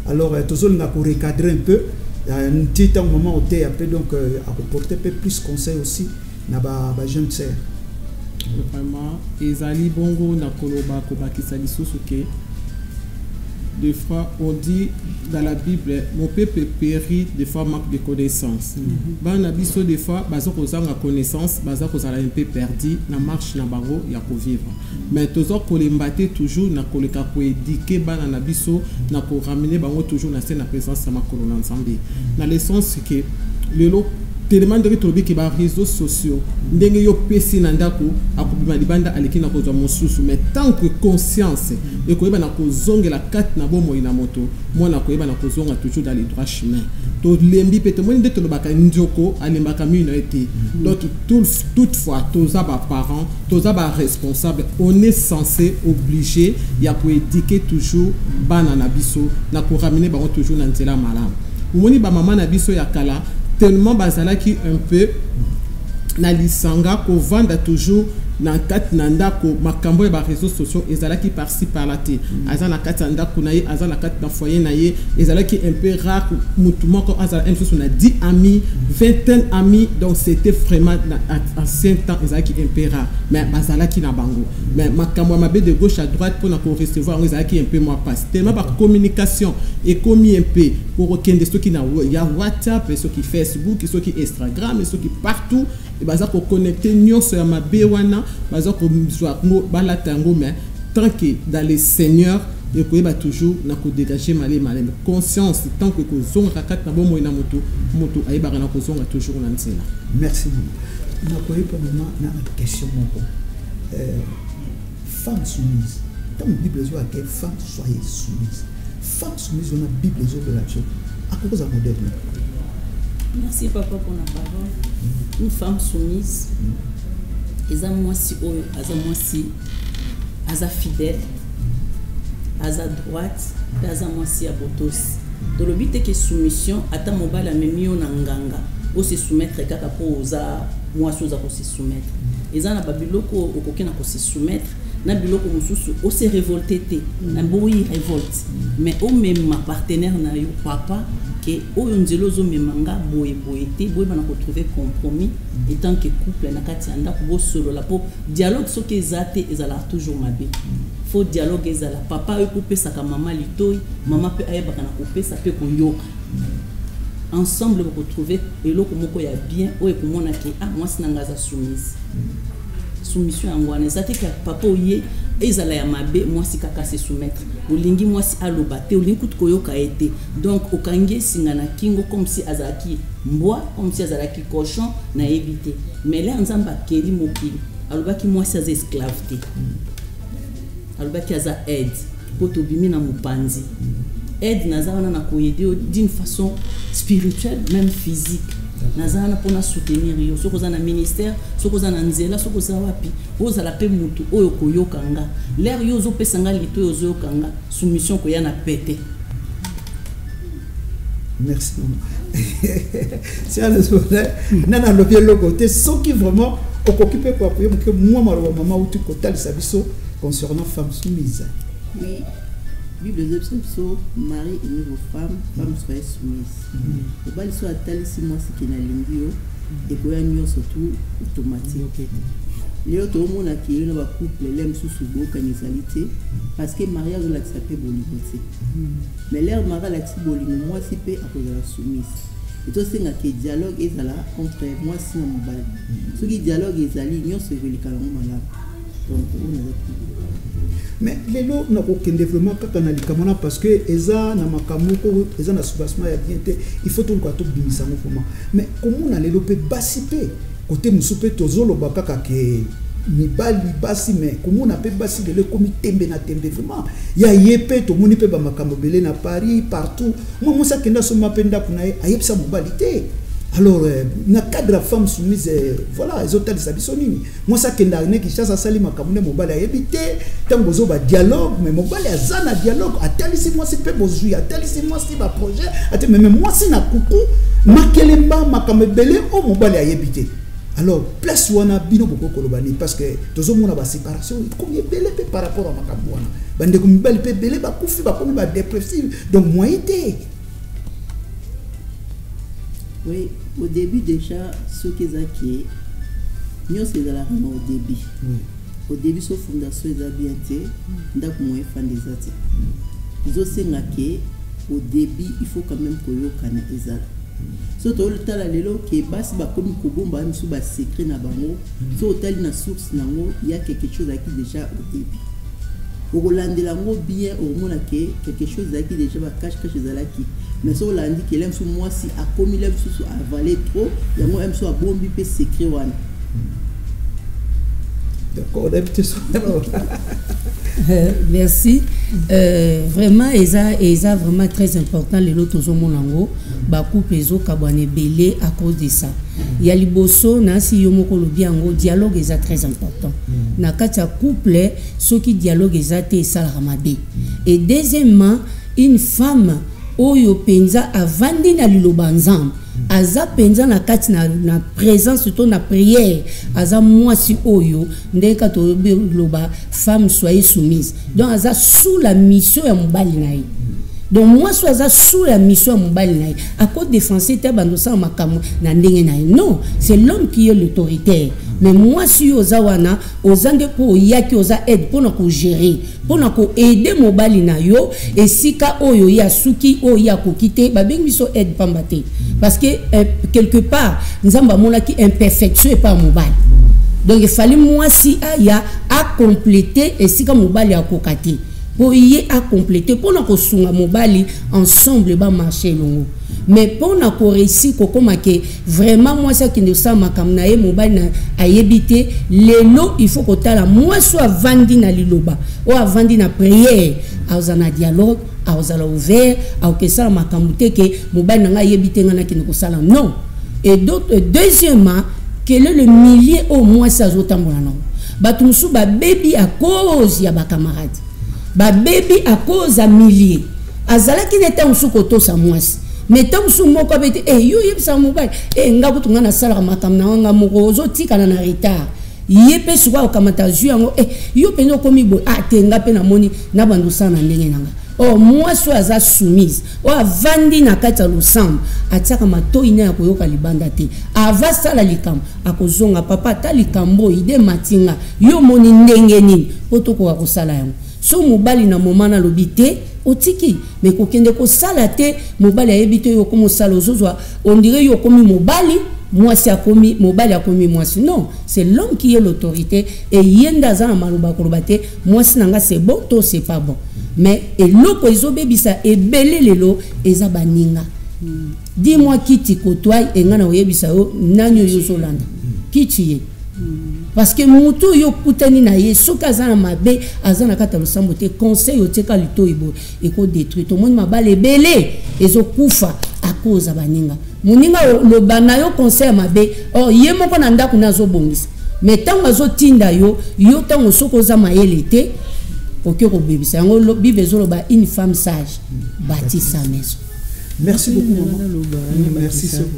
Speaker 4: alors toujours on a pour recadrer un peu un petit temps moment où tu un peu donc à apporter un peu plus conseil aussi na ba ba jeune sœur
Speaker 1: vraiment ezali bongo na koloba ko bakisa lisusu ke des fois on dit dans la Bible mon peuple périt des fois manque de connaissance. Ban na biso des fois bazo kozanga connaissance bazo kozala un peu perdu na marche na bango ya ko vivre. Mais toujours ko lembate toujours na koleka ko éduquer bana na biso na ko ramener bango toujours na scène na présence sama kolona nzambe. Na l'essence que le lot tellement de retourner qui va réseaux sociaux ndenge yo pesi na ndako akubima libanda aleki na kozwa mosusu mais tant que conscience et ko yeba na kozonga la carte na bomo ina moto moi na ko yeba na kozonga toujours dans les droits chemins to lembi pete mo ndete lo baka njoko alembaka mino été donc tout toutefois tous aba parents tous aba responsables on est censé obligé ya ko éduquer toujours bana na biso na ko ramener bango toujours na nzela malamu umoni ba mama na biso ya kala tellement bazala qui un peu na lisanga ko vanda toujours na kat nanda ko makambo ya ba réseaux sociaux ezala qui par-ci par-là té azana kat nanda ko na ye azana kat na foyer na ye ezala qui un peu rare mutu moko azala un sur na dix amis vingtaine amis donc c'était vraiment en ancien temps ezala qui un peu rare mais bazala qui na bango mais makambo ma be de gauche à droite pour na ko recevoir ezala qui un peu moins passe tellement par communication et commis un peu pour kende ce qui na ya WhatsApp et ce qui Facebook et ce qui Instagram et ce qui partout et baza ko connecter nyonso ya mabe wana baza ko mzwa ngo balata ngo mais tant que dans les seigneurs et ko ba toujours na ko dégager malé malé conscience tant que ko zonga kat na bomo ina moto moto ayeba na ko zonga toujours na ntsela.
Speaker 4: Merci beaucoup. Na ko yepa moment na question moko euh femme soumise dans la Bible zo que femme soyez soumise femme soumise dans la Bible zo de la chose à cause de modèle.
Speaker 10: Merci papa pour la parole. Une femme soumise, eza mwasi oyo, aza mwasi, aza fidèle, aza droite, aza mwasi ya botosi. Donc le but est que soumission, ata mobala memio na nganga, o se soumettre kaka po oza mwasi oza ko se soumettre. Eza na babiloko okoki na ko se soumettre. Na biloko mususu o se révolter te na boyi révolte mais o même ma partenaire na yo papa que o nzelo zo memanga boye boye te boye bana ko trouver compromis étant que couple na kati anda ko solo la po dialogue so que ezate ezala toujours mabe faut dialogue ezala papa e ko pesa ka mama litoi mama pe ayeba kana ko pesa pe ko yoka ensemble ko trouver eloko moko ya bien o e ko mona ke ah moi sinanga za soumise soumission angwana ezate ka papa oye ezala ya mabe mwasi kaka se soumettre olingi mwasi alobate olingi kutu koyoka ete donc okangi singa na kingo comme si azalaki mbwa comme si azalaki cochon na éviter mais là nzamba keli mokili alobaki mwasi aza esclave te alobaki aza aide poto bimi na mopanzi aide nazana na koyede d'une façon spirituelle même physique nazana pona soutenir yo soko za na ministère soko za na nzela soko za wapi oza la pe mutu oyo koyokanga l'air yo zo pesanga lito yo zo kanga soumission ko ya na pété.
Speaker 4: Merci c'est à l'aise nana lo bien le côté ce qui vraiment occuper quoi que moi maman ou tout côté ça biso concernant femme soumise.
Speaker 9: Oui. Bible de Psaume, Marie et vos femmes, femmes soyez soumises. Le bal soit tel si moi ce qui n'a l'ingio et que nous surtout automatique. Les autres hommes qui ont un couple l'aiment sous sous beau canalisalité parce que Marie a la sapé bolimoté. Mais l'air Marie la ti bolimo moi si peu à cause de la soumise. Et tout c'est que dialogue est là entre moi si mon bal. Ce qui dialogue est allé nous se veut les calmement malade. Donc on a
Speaker 4: mais les lots n'a aucun développement quand parce que eza na makamoko eza na soubassement ya bien il faut donc tout bimisa mouvement mais comment on a les lots basiper côté musupe tozolo bakaka ke mibali basi mais comment on appelle basi de le comité tembe na tembe vraiment ya yepe to moni pe ba makambo belé na Paris partout moi moi ça kenda so mapenda kuna ayepsa mobilité. Alors, na cadre femme soumise, voilà, les hôtels sabisonini. Moi, ça qui est dernier qui chasse à Sali Makamune, mon balai évité, tant que vous avez dialogue, mais mon balai a zana dialogue, à tel ici, moi, c'est pas besoin, à tel ici, moi, c'est ma projet, à tel, mais moi, c'est na coucou, ma kelemba, ma kamebele, oh, mon balai a évité. alors place wana bino boko kolobani parce que tozo mona ba séparation combien belé par rapport à makambo wana bande ko mibali pe belé ba kufi ba komi ba dépressif donc moyen té.
Speaker 9: Oui, au début déjà ce qu'ils a qui nous c'est dans la rame au début. Oui. Au début sur fondation ils a bien été ndak moyen fan des ati. Ils ont sengaké au début il faut quand même que yo kana ezala. Surtout le tal lelo ke basi ba komi ko bomba msu ba secret na bango so hotel na source nango il y a quelque chose qui déjà au début au Hollande lango bien au mona ke quelque chose qui déjà ba cache cache zalaki mais so Hollande ke lem sou moi si a komi lem sou avaler trop yango em so a bombi pe secret wana
Speaker 4: d'accord
Speaker 2: euh, merci euh, vraiment eza eza vraiment très important les autres au monango ba couple les autres kabane belé à cause de ça il y a liboso na si yo moko lobiango dialogue eza très important na kati ya couple ceux qui dialogue eza te sala ramabe et deuxièmement une femme oyo penza avandi na liloba nzambe aza penza na kati na, na présence surtout na prière aza mwasi oyo ndeka to loba femme soyez soumise donc aza sous la mission ya mobali na ye donc moi so aza sous la mission ya mobali na ye à cause défenser te bando sa makamu na ndenge na ye non c'est l'homme qui est l'autoritaire mais moi si oza wana ozande po yaki oza aide pona ko gérer pona ko aider mobali na yo esika oyo ya suki oyo ya ko kite ba bengi so aide pamba te parce que euh, quelque part nzamba mona ki imperfection et pas mobali donc il fallait moi si aya à compléter esika mobali ya ko kate pour y à compléter pour na ko sunga mobali ensemble ba marcher longo mais pour na ko réussir ko koma ke vraiment moi ça qui ne sa makam na ye mobali na ayebité lelo il faut ko tala moi soit vandi na liloba ou avandi na prière azana dialogue azala ouvert au que ça makam te ke mobali na ayebité ngana ki ne ko sala non et d'autres deuxièmement quel est le milieu au moins ça zotambola non batumsu ba baby à cause ya ba camarade ba baby à cause à milliers azala ki neta usukoto sa mwasi mais tant sou moko bete eh yo yebisa mobile eh ngabu tunga na sala makam na nga moko zo tika na retard yepe suwa okamata zu yango eh yo peno komi bo ah te nga pe na moni na bandu sana ndenge nanga oh moi so aza soumise o avandi na kati ya lusam atiaka matoi na ya koyoka libanda te ava sala likambo akozonga papa ta likambo ide matinga yo moni ndenge nini otokoka kosala yango so mobali na momana lobite otiki mais kokende ko sala te mobali ayebite yo komo sala ozozwa on dirait yo komi mobali moi c'est akomi mobali akomi moi non c'est l'homme qui est l'autorité et yenda za na maluba kolobate moi sinanga c'est bon to c'est pas bon mais et loko ezobebisa ebele lelo eza baninga dis-moi qui ti kotoy e ngana oyebisa yo nanyo yo zolanda qui ti ye parce que mutu yo kutani na ye soka za na mabe azana kata losambo te conseil oteka lito ibo e ko détruire to monde mabale belé ezo kufa à cause baninga muninga lo bana yo conseil mabe oh ye moko na ndako na zo bongisa mais tango zo tinda yo yo tango soko za mayele te ok ko bebisa ngo lo bible zo ba une femme sage bâtit sa maison.
Speaker 4: Merci beaucoup. Merci beaucoup.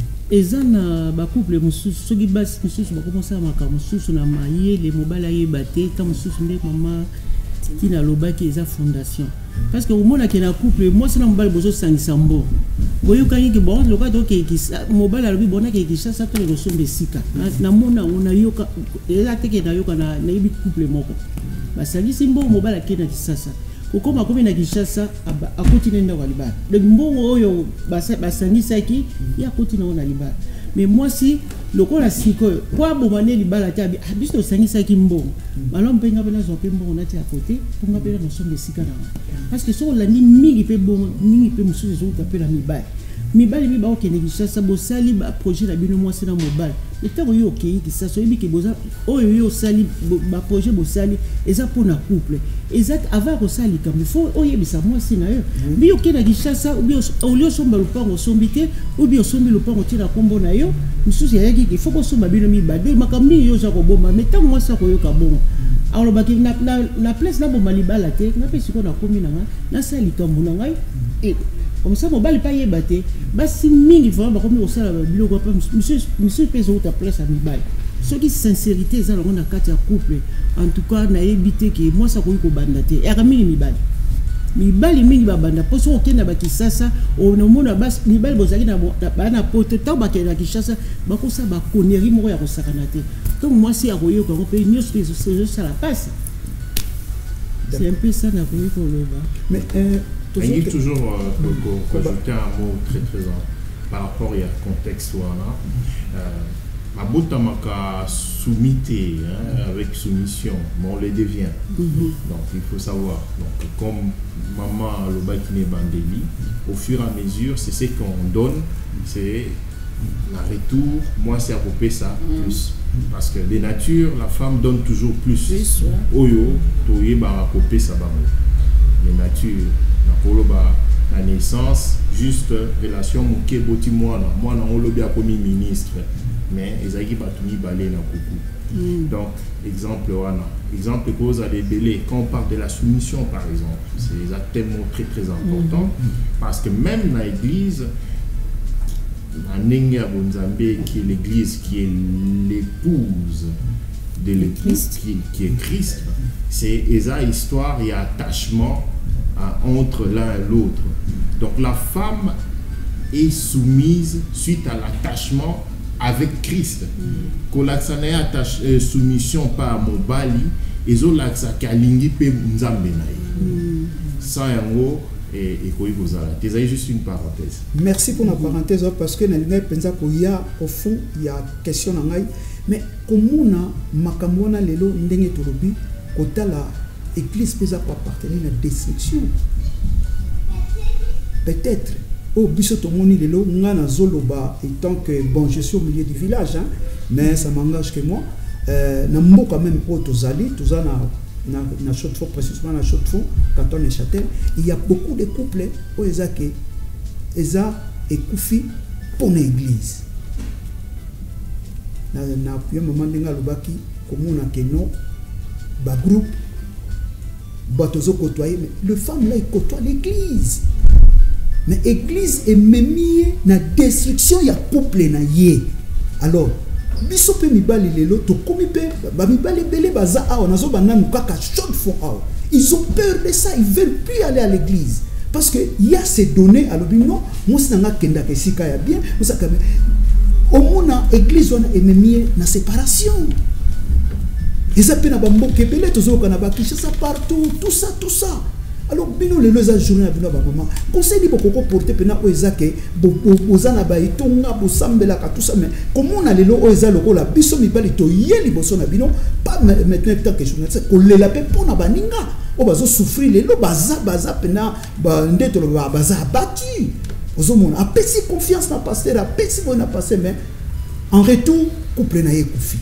Speaker 9: Ezana ba couple mususu soki basi mususu ba commencer à maka mususu na maye les mobile aye baté ta mususu ndé mama qui na loba qui eza fondation parce que au monde qui na couple moi c'est na mobile bozo sangisa mbo boyo kanyi ki bon loka to ki mobile alobi bona ki kisha sa to le sombe sika na mona ona yoka eza teke na yoka na na ibi couple moko ba sangisi mbo mobile akena kisasa kokoma komi na Kinshasa akoti nenda wa libala donc mbongo oyo basangisa ki ya koti na ona libala mais moi si lokola siko kwa bomane libala tabi abiso sangisa ki mbongo malom penga pena zo pe mbongo na ti à côté ponga pena no sombe sika na parce que so la ni mingi pe bongo mingi pe mususu zo ka pena mibala mibala mi ba o kene Kinshasa bo sali ba projet la bino moi c'est na mobile le temps yo ok ki ça so bi ke boza oyo yo sali ba projet bo sali eza pour na couple exact avant ko sali comme il faut oye bisa moi c'est na yo bi ok na Kinshasa ou bi o lio somba lo pango sombite ou bi o sombi lo pango tira kombo na yo mususu ya ki il faut ko somba bino mi ba de makambi yo za ko bomba mais tant moi ça ko yo ka bon alors ba ki na na place na bomba libala te na pe siko na komi na na sali kambo na ngai et comme ça mobali pas yebate basi mingi vraiment ba komi osala ba biloko pa monsieur monsieur peso ta place à mibali ce qui sincérité ça on a kati ya couple en tout cas na yebite que moi ça ko ko banda te ya kamini mibali mibali mingi ba banda poso okenda ba kisasa on mona bas mibali bozaki na ba na poto ta ba kenda kisasa ba ko sa ba koneri moko ya ko sakana te donc moi si ya koyo ko pe nyos peso ça la passe c'est un peu ça na koyo ko loba
Speaker 4: mais euh
Speaker 3: il y a toujours euh, pour rajouter un mot très très par rapport au contexte là ma botte maka soumité avec soumission mais on le devient mm-hmm. donc il faut savoir donc comme maman le bakine bandeli au fur et à mesure c'est ce qu'on donne c'est la retour moi c'est à couper ça mm. plus parce que de nature la femme donne toujours plus, plus ouais. Oyo toye ba couper ça ba de nature la naissance juste relation moké boti mwana mwana on lobi a commis ministre mais ezaki batuni balé na coucou donc exemple wana exemple cause à des délais quand on parle de la soumission par exemple c'est tellement très très important mm-hmm. parce que même dans l'église Nenge Bonzambe qui est l'église qui est l'épouse de l'épouse qui, qui est Christ c'est esa histoire il y a attachement entre l'un et l'autre. Donc la femme est soumise suite à l'attachement avec Christ. Quand l'accent est attaché soumission par Mobali, et ont l'accent kalingi pe nzambe na. Ça en gros et et quoi vous allez. C'est juste une parenthèse.
Speaker 4: Merci pour la parenthèse parce que n'alingay pensa qu'il y a au fond il y a question ngai mais comment na makamona lelo ndenge tolobi kota la Église peut appartenir à la destruction. Peut-être, au Bissot-Tomoni, le lot, ngana zoloba, étant que bon, je suis au milieu du village, hein, mais ça m'engage que moi. Euh, Nambo quand même au Tozali, Tozana, na na chaude fond, précisément na chaude fond, quand on est châtel, il y a beaucoup de couples où ils ont Eza et Koufi pour l'église. Na na puis un moment denga lobaki, comme on a que non, ba groupe. Côtoyer, mais le femme là il côtoie l'église mais l'église est même na destruction il y a couple na yé alors biso pe mibali lelo to komi pe ba mibali belé baza a on azo banana kaka chaude fond a ils ont peur de ça ils veulent plus aller à l'église parce que il y a ces données à l'objet non moi c'est nga kenda ke sika ya bien ça quand même au mona église on est même na séparation. Et ça peut n'aboke belé tous au Canada qui ça partout tout ça tout ça alors bino le loza journée à bino ba maman conseil dit beaucoup porter pena oezake bozana ba itonga bosambela ka tout ça mais comment on a le lo oeza loko la biso mi bali to yeli boso na bino pas maintenant tant que journée c'est ko lela pe pona baninga o bazo souffrir le lo baza baza pena ba ndeto ba baza battu ozo mon a pesi confiance na pasteur a pesi bona passer mais en retour couple na ye kufi.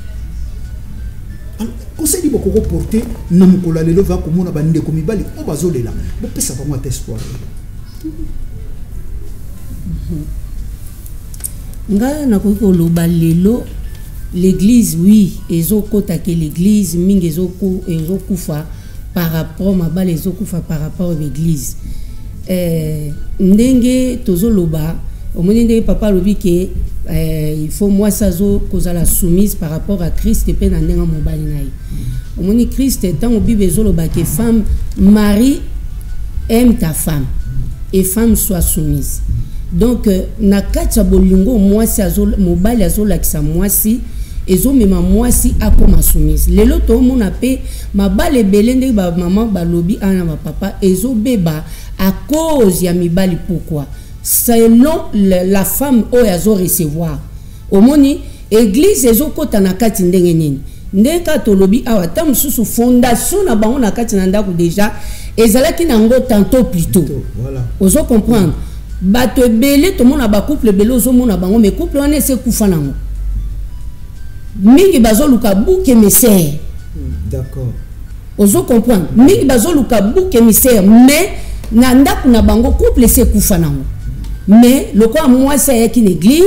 Speaker 4: Conseil dit beaucoup porter namukola lelo va comme on a bandé comme ibali on bazolela bo pesa pas moi espoir
Speaker 2: nga na ko ko loba lelo l'église oui ezokota ke l'église mingi ezoku ezokufa par rapport mabale ezokufa par rapport à l'église euh ndenge tozoloba omoni ndenge papa lobi ke Euh, il faut moi ça zo cause la soumise par rapport à Christ et pe na ndenga mobali na ye omoni Christ tant au bible zolo ba que femme mari aime ta femme et femme soit soumise donc euh, na katsa bolingo moi ça zo mobali azo la kisa moi si ezo mema moi si akoma soumise lelo to mona pe mabale belende ba maman ba lobi ana ba papa ezo beba à cause ya mibali pourquoi selon la femme oyazo recevoir omoni église ezokota na kati ndenge nini ndeka tolobi awa tam susu fondation na bango na kati na ndako déjà ezalaki nango tantôt plutôt voilà ozo comprendre bato belé to mona ba couple belé ozo mona bango mais couple wana ese kufa nango mingi bazo luka bouke misère
Speaker 4: d'accord
Speaker 2: ozo comprendre mingi bazo luka bouke misère mais na ndako na bango couple ese kufa nango mais le quoi moi c'est une église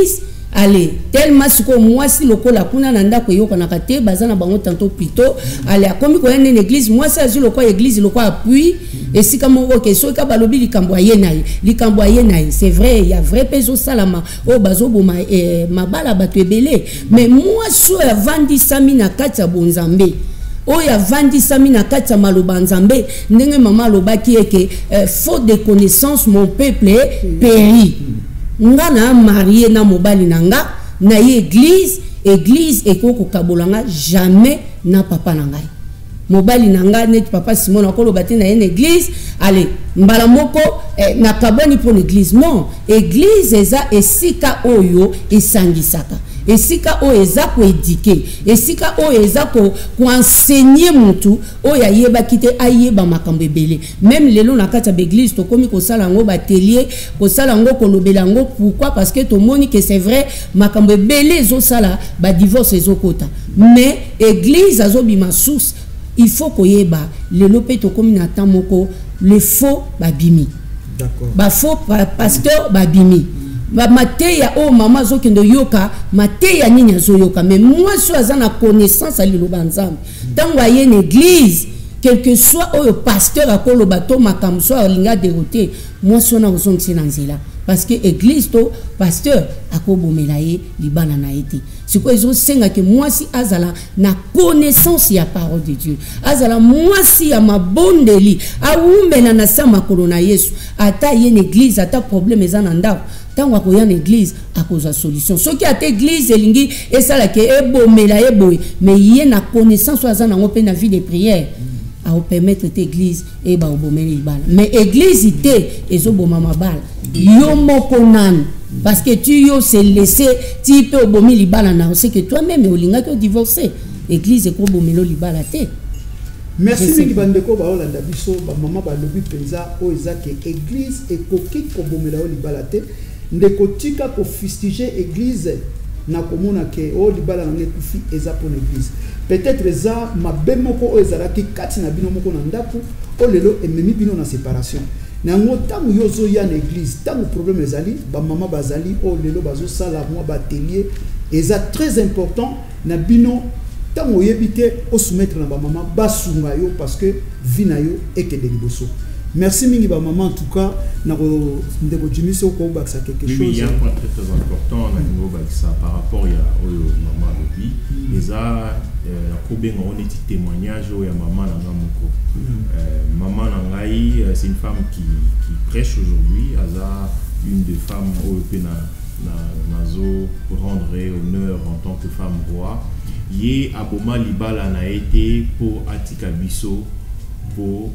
Speaker 2: allez tellement siko moi si lokola kuna na ndako yo kana kate bazana bango tantôt plutôt allez akomi ko une église moi si azilo ko église loko appui et si comme OK so ka balobi likambo ayenaye likambo ayenaye c'est vrai il y a vrai peso salama o bazo boma eh, mabala bato ebele mais moi so avandi sami na kati ya bonzambe oya vandi sami na kati ya maloba nzambe ndenge mama alobaki eke eh, faute de connaissance mon peuple périt nga na marié na mobali na nga na ye église église ekoko kabolanga jamais na papa na ngai mobali na nga net papa Simon akoloba te na ye église allez mbala moko eh, na kaboni pour l'église non église eza esika oyo esangisaka esika oyo eza ko éduquer esika oyo eza ko ko enseigner mutu oyo ayebaki te ayeba makambo ebele même lelo na kati ya église to komi ko sala ngo batelier ko sala ngo ko lobela ngo pourquoi parce que to moni que c'est vrai makambo ebele zo sala ba divorce ezokota mais église azobima source il faut koyeba lelo pe to komi na temps moko le faux babimi d'accord ba faux pasteur babimi ba mateya o mama zo kendo yoka mateya nini zo yoka mais moi so azana connaissance ali lo banzam tango aye une église quel que soit o pasteur akolo bato makamso so linga déroté moi so na ozongisi na nzela parce que église to pasteur akobomela ye libana na été c'est quoi ils ont senga que moi si azala na connaissance ya parole de Dieu azala moi si ya mabondeli awumela na sama kolona Yesu ata ye une église ata problème ezana ndako tango akoya na église akoza solution soki ata église elingi esala ke ebomela eboy mais ye na connaissance azana ngo pe na vie de prière à permettre cette église et ba obomeli libala mais église ité ezoboma mabala yo moko nan parce que tu yo se laisser tu peux obomeli libala na c'est que toi même olinga ko divorcer église ko bomelo libala té
Speaker 4: merci mingi bandeko ba olanda biso ba mama ba lobi penza o ezake église et koki ko bomela libala té ndeko tika ko fustiger église na komona ke o libala na nekufi eza pour l'église peut-être eza mabemoko o ezalaki kati na bino moko na ndako o lelo ememi bino na séparation na ngotamu yozo ya na église tamu problème ezali ba mama bazali o lelo bazo sala moi batelier eza très important na bino tamu yebite o soumettre na ba mama basunga yo parce que vina yo ekende liboso. Merci mingi ba maman en tout cas na ko ndeko Jimmy so ko baksa quelque chose.
Speaker 3: Oui, il y a un point très très important na niveau baksa par rapport ya au maman lobi eza la ko benga on est témoignage au ya maman na ngamoko. Euh maman na ngai c'est une femme qui qui prêche aujourd'hui aza une des femmes au pena na nazo rendre honneur en tant que femme roi. Yé aboma libala na été pour atika biso pour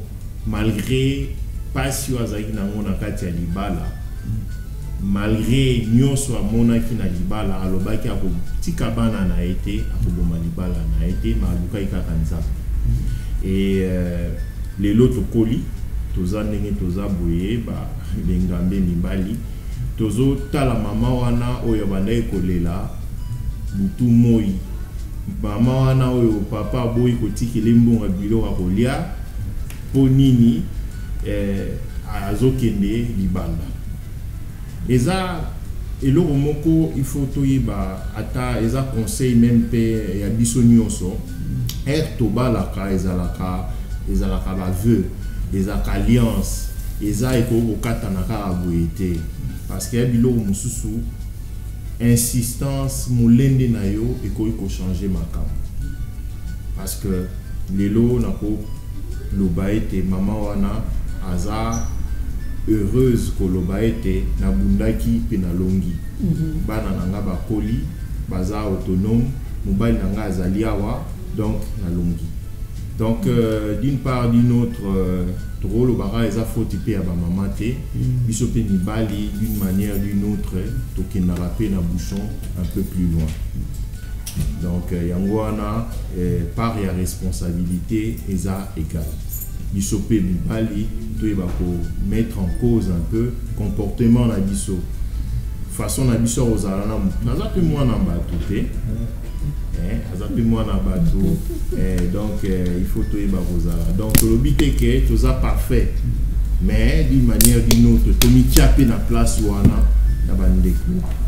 Speaker 3: malgré pas si azaki na ngona kati ya libala malgré nyonso amona ki na libala alobaki ako tika bana na été akoboma libala na été maluka ikaka nzambe et euh, les loto koli toza ndenge toza boye ba lengambe mibali tozo tala mama wana oyo bandai kolela butu moi mama wana oyo papa boy kotikile mbonga biloko kolia po nini eh, azokende libanda eza eloko moko il faut toyeba ata eza conseil même pe ya biso nyonso er tobalaka ezalaka ezalaka ba vœu ezalaka alliance eza ekokokata na kaka boye te parce que biloko mosusu insistance molende na yo ekoki kochanger makambo parce que lelo nako loba ete mama wana aza heureuse ko loba ete na bundaki pe na longi mm -hmm. bana nanga bakoli baza autonome mobali nanga azali awa donc na longi donc euh, d'une part d'une autre trop lobara eza faute pe ya ba mama te mm. biso pe mibali d'une manière d'une autre tokendaka pe na bouchon un peu plus loin. Donc yango wana eh, part ya responsabilité eza égal biso pe mibali toyeba ko mettre en cause un peu comportement na biso façon na biso ozala na naza pe mwana bato te eh aza pe mwana bato eh donc eh, il faut toyeba kozala donc lobi te ke toza parfait mais d'une manière d'une autre tomitia pe na place wana na bandeko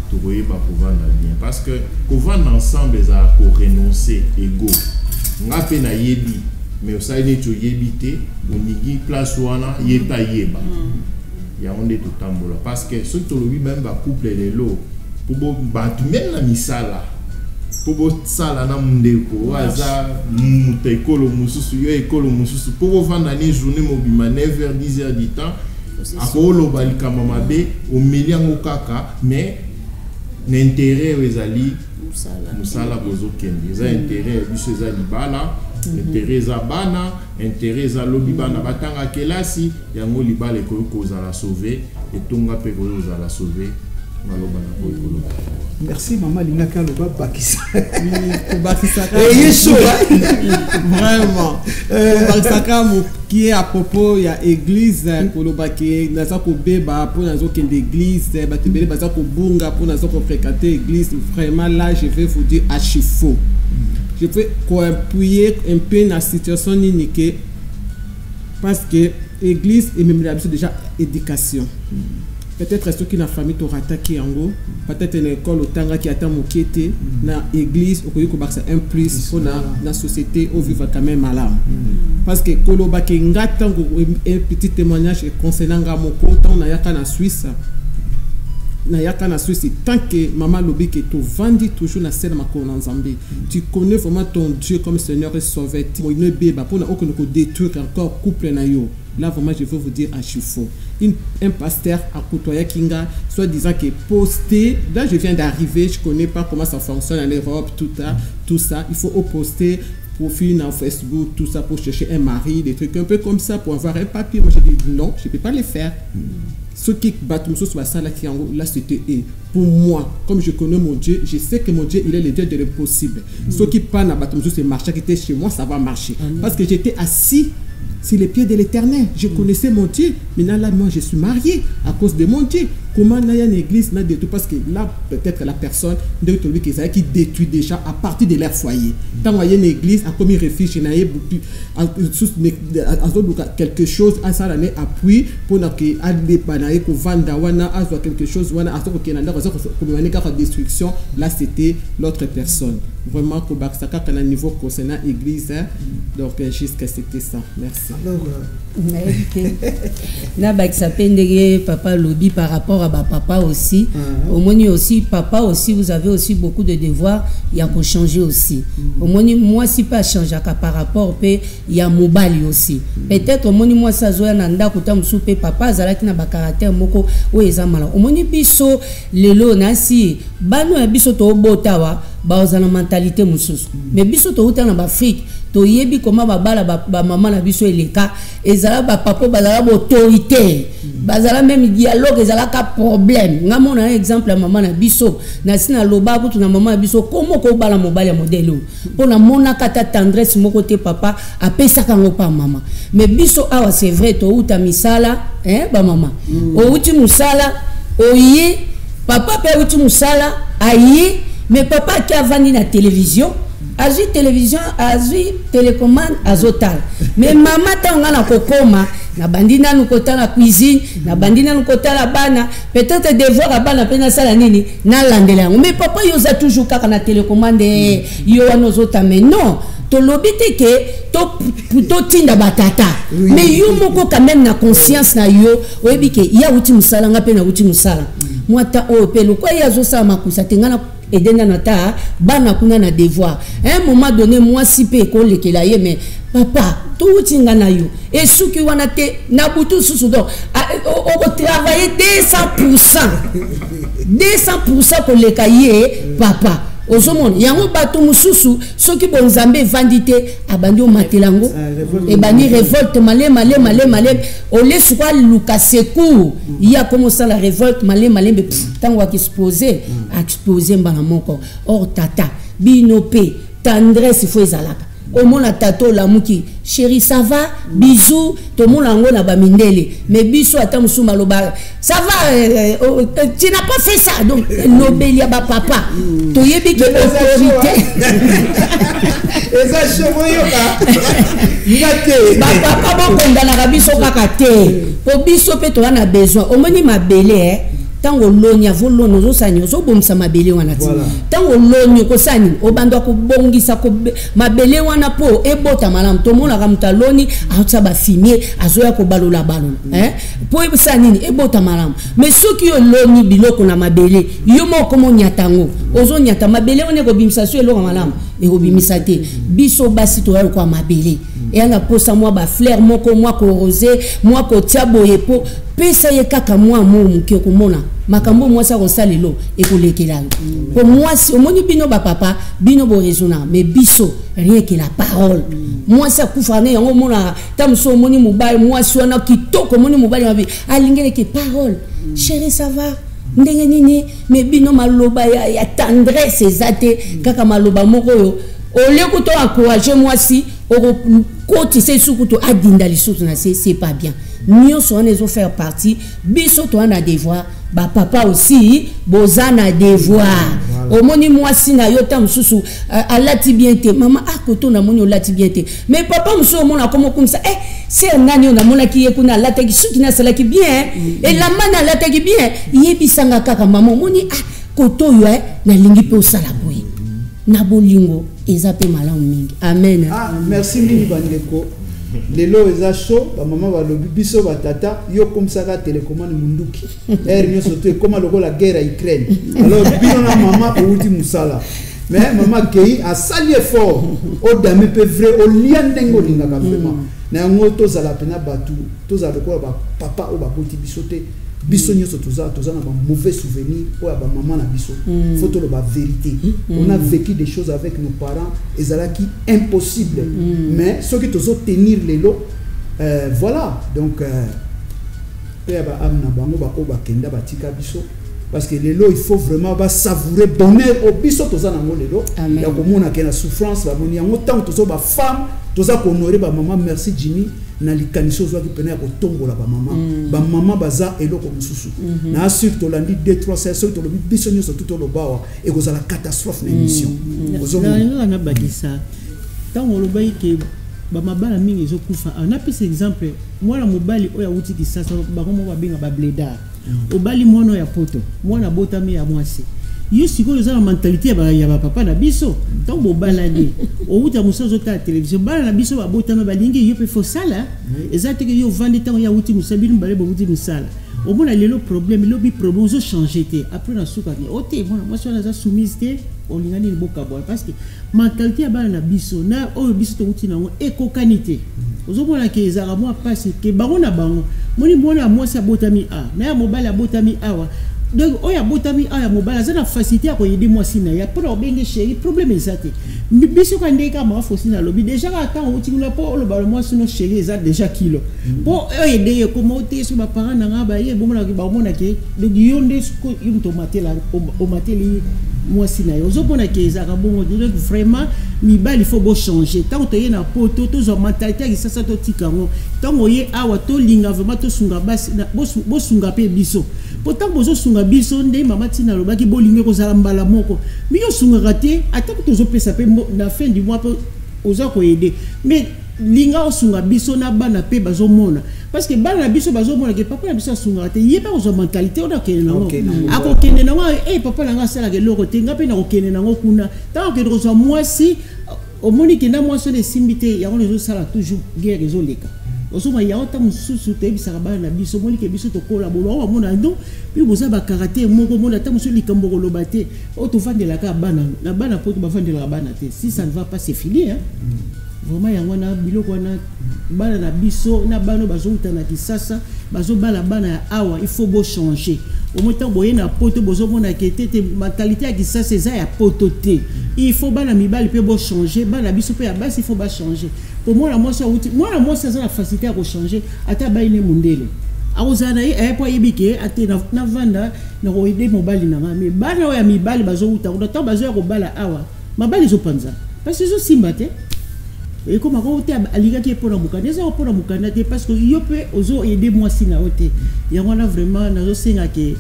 Speaker 3: tokoye ba kovanda bien parce que kovanda ensemble za ko renoncer ego nga pe na yebi mais osali neti oyebi te onigi place wana yeta yeba ya onde totambola parce que soki tolobi même bacouple lelo po bantu même na misala po bosala na mundeko aza mutu ekolo mosusu yo ekolo mosusu po bovanda ne journée mobima neuf heures dix heures du temps akoloba likambo mabe omeli yango kaka mais n'intérêt ezali musala bozokende eza intérêt biso eza libala intérêt za bana intérêt za lobi bana batanga kelasi yango libala ekoki kozala sauver etonga mpe koki kozala sauver maloba na koki koloba.
Speaker 4: Merci maman Linaka Loba Bakisa.
Speaker 1: Bakisaka.
Speaker 4: Et chaud.
Speaker 1: Vraiment. Bakisaka qui est à propos il y a église Koloba qui naza ko beba pour nazo kende église batebele baza ko bunga pour nazo ko fréquenter église vraiment là je vais vous dire à chifo. Je peux appuyer un peu dans la situation nique parce que l'église est même déjà éducation. Peut-être ceux qui n'ont famille t'aura attaqué en gros, peut-être une école au tanga qui attend mon qui était dans l'église au Koyoko Baksa un plus pour la société où vivre quand même malade. Parce que Koloba qui ngata un petit témoignage concernant mon compte on a yaka na Suisse. Na yaka na Suisse tant que maman lobi que tu vendis toujours na scène makona nzambe tu connais vraiment ton Dieu comme Seigneur et Sauveur mo ne beba pour na aucun ko détruire encore couple na yo là vraiment je veux vous dire à chifo une un pasteur à côtoyer kinga soit disant que poster là je viens d'arriver je connais pas comment ça fonctionne en Europe tout ça tout ça il faut poster profil dans Facebook tout ça pour chercher un mari des trucs un peu comme ça pour avoir un papier moi je dis non je peux pas le faire. Ce qui battent sur la salle qui en là c'était pour moi comme je connais mon Dieu je sais que mon Dieu il est le Dieu de l'impossible. Ce qui pas na battre sur ce marché qui était chez moi ça va marcher parce que j'étais assis sur les pieds de l'Éternel je connaissais mon Dieu maintenant là moi je suis marié à cause de mon Dieu comment n'a y a une église n'a de tout parce que là peut-être la personne de qui détruit déjà à partir de leur foyer tant il y a une église a comme refuge n'a quelque chose à ça l'année appui pour que aller banaye ko vanda wana azwa quelque chose wana a que na ndako comme une carte de destruction là c'était l'autre personne vraiment ko baksaka kana niveau concernant église donc jusqu'à c'était ça merci.
Speaker 4: Alors
Speaker 2: na bakisa pendege papa lobi par rapport à papa aussi uh-huh. Au moins aussi papa aussi vous avez aussi beaucoup de devoirs il y a pour changer aussi uh-huh. Au moins moi si pas changer par rapport pe il y a mobile aussi uh-huh. Peut-être au moins moi ça zoya nanda kutam soupe papa zalaki na ba caractère moko o ezamala au moins biso lelo na si bano ya biso to botawa ba ozana mentalité mususu uh-huh. Mais biso to utana ba Afrique to yebi koma babala ba, ba maman na biso eleka ezala ba papa bazala ba autorité bazala même dialogue ezala ka problème ngamona un exemple ya maman na biso na sina loba kutu na maman na biso komo ko bala mobali ya modèle pona mona kata tendresse moko te papa apesa kango pa maman mais biso awa c'est vrai to uta misala hein ba maman mm. O uti musala oyi papa pe uti musala ayi mais papa qui a vandi na télévision azui télévision azui télécommande azotal mais maman tanga na kokoma na bandina nous kota la cuisine na bandina nous kota la bana peut-être devoir à bana pena sala nini na landela mais papa yoza toujours kaka na télécommande yo wanozota mais non to lobite ke to to tinda batata oui. Mais yo moko quand même na conscience na yo oyebi ke ya uti musala nga pena uti musala moi ta o pe lo kwa ya zo sa makusa tengana et d'un nata bana kuna na devoir un moment donné moi si pe ko lekela ye mais papa tout tinga na yo et suki wana te na butu susu do o travailler deux cents pour cent deux cents pour cent pour lekaye papa ozomona yango bato mususu soki bonzambe vandite abandi o matelango e bani révolte malé malé malé malé o laisse quoi luka secours il y a comme ça la révolte malé malé mais tango a explosé a explosé mbana moko or tata binope tendresse faut ezalaka au monde a tato la muki chérie ça va bisous tout le monde a na bamindele mais bisous attends musu maloba ça va euh, euh, tu n'as pas fait ça donc nobelia ba papa to yebi ki autorité
Speaker 4: eza chemoyo ka ngate
Speaker 2: ba papa ba konda na biso kaka te po biso pe to na besoin au moni mabele tango loni avolo nozo sani ozo bomsa mabele wana ti tango loni ko sani obando ko bongisa ko mabele wana po ebota malam to mona kamta loni autsa ba fumier azoya ko balola balola hein po sani ebota malam mais soki yo loni biloko na mabele yo moko mo nyatango ozo nyata mabele one ko bimisa so eloko malam e ko bimisa te biso basi to ko mabele et on a posé moi ba fleur moko moi ko rosé moi ko tiabo yepo pesa ye kaka moi mo muke ko mona makambo moi ça ko salelo et ko lekela pour moi si au moni bino ba papa bino bo raisonna mais biso rien que la parole moi ça kufane yango mona tam so moni mobile moi si on a kitoko moni mobile mabi alingele ke parole chérie ça va ndenge nini mais bino maloba ya, ya tendresse ezate kaka maloba moko yo au lieu que tu encourager moi si au côté c'est sous que adinda les choses c'est pas bien nous sommes les faire partie biso to na devoir ba papa aussi bozana devoir au moni moi si na yo tam susu alati bien te maman a koto na moni olati bien te mais papa muso mona comme comme ça eh c'est nani na mona ki ekuna lata ki suki na sala ki bien et la mana lata ki bien yebisanga kaka maman moni ah koto yo na lingi pe osala boy na bolingo ezape malamu mingi amen.
Speaker 4: Ah merci mini bandeko lelo eza chaud ba maman ba lobi biso ba tata yo comme ça ka télécommande munduki er nyo soto comme loko la guerre à Ukraine alors bino na maman outi musala mais maman kei a sali effort o dame pe vrai o lien ndengo linga ka vraiment na ngoto za la pena batu to za loko ba papa o ba koti bisote biso nyo soto za to za na ba mauvais souvenir o ba maman na biso faut to ba vérité on a vécu des choses avec nos parents et zala qui impossible mais ce qui tozo tenir les lots euh, voilà donc euh ba amna bango ba o ba kenda ba tika biso parce que les lots il faut vraiment ba savourer bonheur au biso to za na ngo les lots ya ko mona ke na souffrance ba moni yango tant tozo ba femme toza ko honorer ba maman merci Jimmy na likaniso zwa ki pena ko tongola ba maman ba maman baza eloko mususu na surtout landi deux trois sessions to lo biso nyo surtout lo bawa e ko za la catastrophe na émission ozo
Speaker 9: na na bagisa tango lo bayi ke ba mabala mingi zo kufa na pese exemple mwana mobali oya uti kisasa ba komo ba benga ba bleda obali mono ya poto mwana botami ya mwasi yo sikoyo za mentalité ba ya ba papa na biso tant bo balade o uta musozo ta télévision bala na biso ba botama ba lingi yo pe fo sala ezate que yo vandi tant ya uti musabi mbale bo uti musala o mona lelo problème lo bi problème zo changer té après na suka ni o té mona moi na za soumise té o lingani boka boy parce que mentalité ya bala na biso na o biso to uti na ngo ekokanité ozo mona ke ezara moi passe ke bango na bango moni mona moi sa botami a na ya mobile botami awa donc oya botami aya mobala za na facilité ko yedi moi sina ya pour obenge chéri problème ezate biso ka ndeka ma fosi na lobi déjà attend o tingula po lo ba moi sino chéri za déjà kilo po oyede ko moté sur ba parents na nga ba ye bomona ba mona ke donc yonde ko yum to matela o mateli moi sina yo zo pona ke za ka bongo donc vraiment mi bali faut bo changer tant to ye na poto to zo mentalité ki sasa to tikango tant oye awa to linga vraiment to sunga basi bo sunga pe biso pourtant bozo sunga biso nde mama tina lobaki bolinge ko zala mbala moko mi yo sunga raté atako tozo pesa pe na fin du mois oza ko aider mais linga o sunga biso na bana pe bazo mona parce que bana biso bazo mona ke papa na biso sunga raté yeba ozo mentalité ona ke na ngo ako kende na ngo eh papa na nga sala ke loko tenga pe na ko kende na ngo kuna tant que rozo moi si au monique na moi so de simbité ya on les sala toujours guerre les oleka osoma ya ota mususu te bisaka bana na biso moni ke biso to kola bolo wa mona ndo puis boza ba karaté moko mona ta musu likambo ko lobate o to fandela ka bana na bana poto ba fandela bana te si ça ne va pas c'est fini hein vraiment ya wana biloko wana bana na biso na bano bazo utana kisasa bazo bala bana ya awa il faut bo changer au moins tant boye na poto bozo mona ke tete mentalité ya kisasa eza ya poto te il faut bana mibali pe bo changer bana biso pe ya basi il faut ba changer pour moi la moi ça moi la moi ça la facilité à changer ata baine mundele awozana e po yebike ate na na vanda na ko ide mobali na mais bana ya mibali bazo uta ko bazo ya ko bala awa mabali zo panza parce que zo simbate et comme ko te aliga ki pour na mukanda ça pour na mukanda te parce que yo pe ozo aider moi sina ote ya wana vraiment na zo senga ke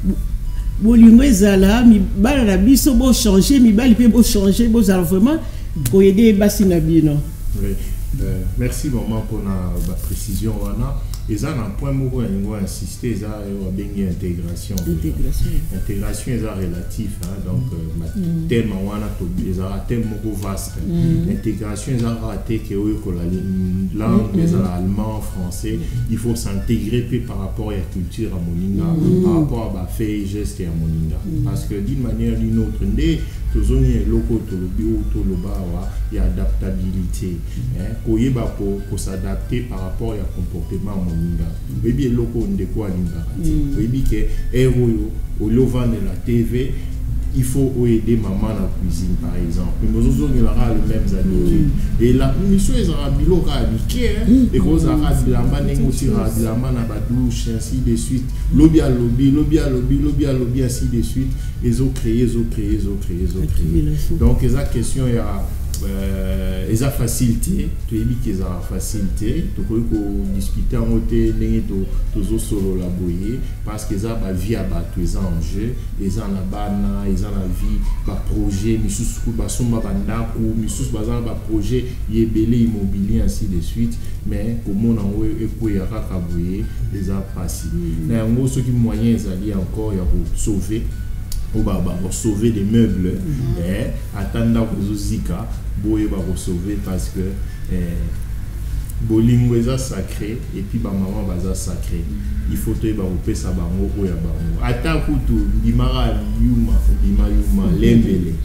Speaker 9: bolingo ezala mi bala na biso bo changer mibali pe bo changer bo za vraiment ko aider basi na bino.
Speaker 3: Oui. Euh, merci maman pour la, la précision. Wana. Et ça, un point où on va insister, ça, on bien intégration.
Speaker 2: Intégration.
Speaker 3: Intégration est relatif, hein, donc mm. thème on a ils ont thème beaucoup vaste. Mm. Intégration ils ont raté que la langue, les mm. allemand, français, il faut s'intégrer par rapport à la culture à Moninga, mm. par rapport à la fait et geste à Moninga, mm. parce que d'une manière ou d'une autre, toujours il y a locaux, il y a adaptabilité, pour s'adapter par rapport à comportement à Moninga. Et bien locaux on découvre l'imbarati. Et bien que héros au lovan de la T V, il faut aider maman dans la cuisine par exemple. Mais nous avons les mêmes habitudes. Et la mission est en bilo radiquée. Et quand on a dit la main négociée, la main à la douche, ainsi de suite. Lobby à lobby, lobby à lobby, lobby à lobby, ainsi de suite. Ils ont créé, ils ont créé, ils ont créé, ils ont créé. Donc, la question est à euh, ils ont facilité, tu as dit qu'ils ont facilité, tu peux discuter en côté de solo la boyer parce qu'ils ont la vie à battre, ils ont en jeu, ils ont la bana, ils ont la vie, bah projet, mis sous bah somma banda ou mis sous bah projet, y est belé immobilier ainsi de suite, mais comment on a eu et puis il y a pas boyer, ils ont passé. Mais en gros, ce qui moyen ils allaient encore, il y a pour sauver. Pour sauver des meubles, mm-hmm. eh, attendre que Zika, boye va sauver parce que eh, bolingo est sacré et puis ba maman va sacré. Il faut que ba opé ça bango ou ya bango. Ata kutu dimara yuma, dima yuma lembele.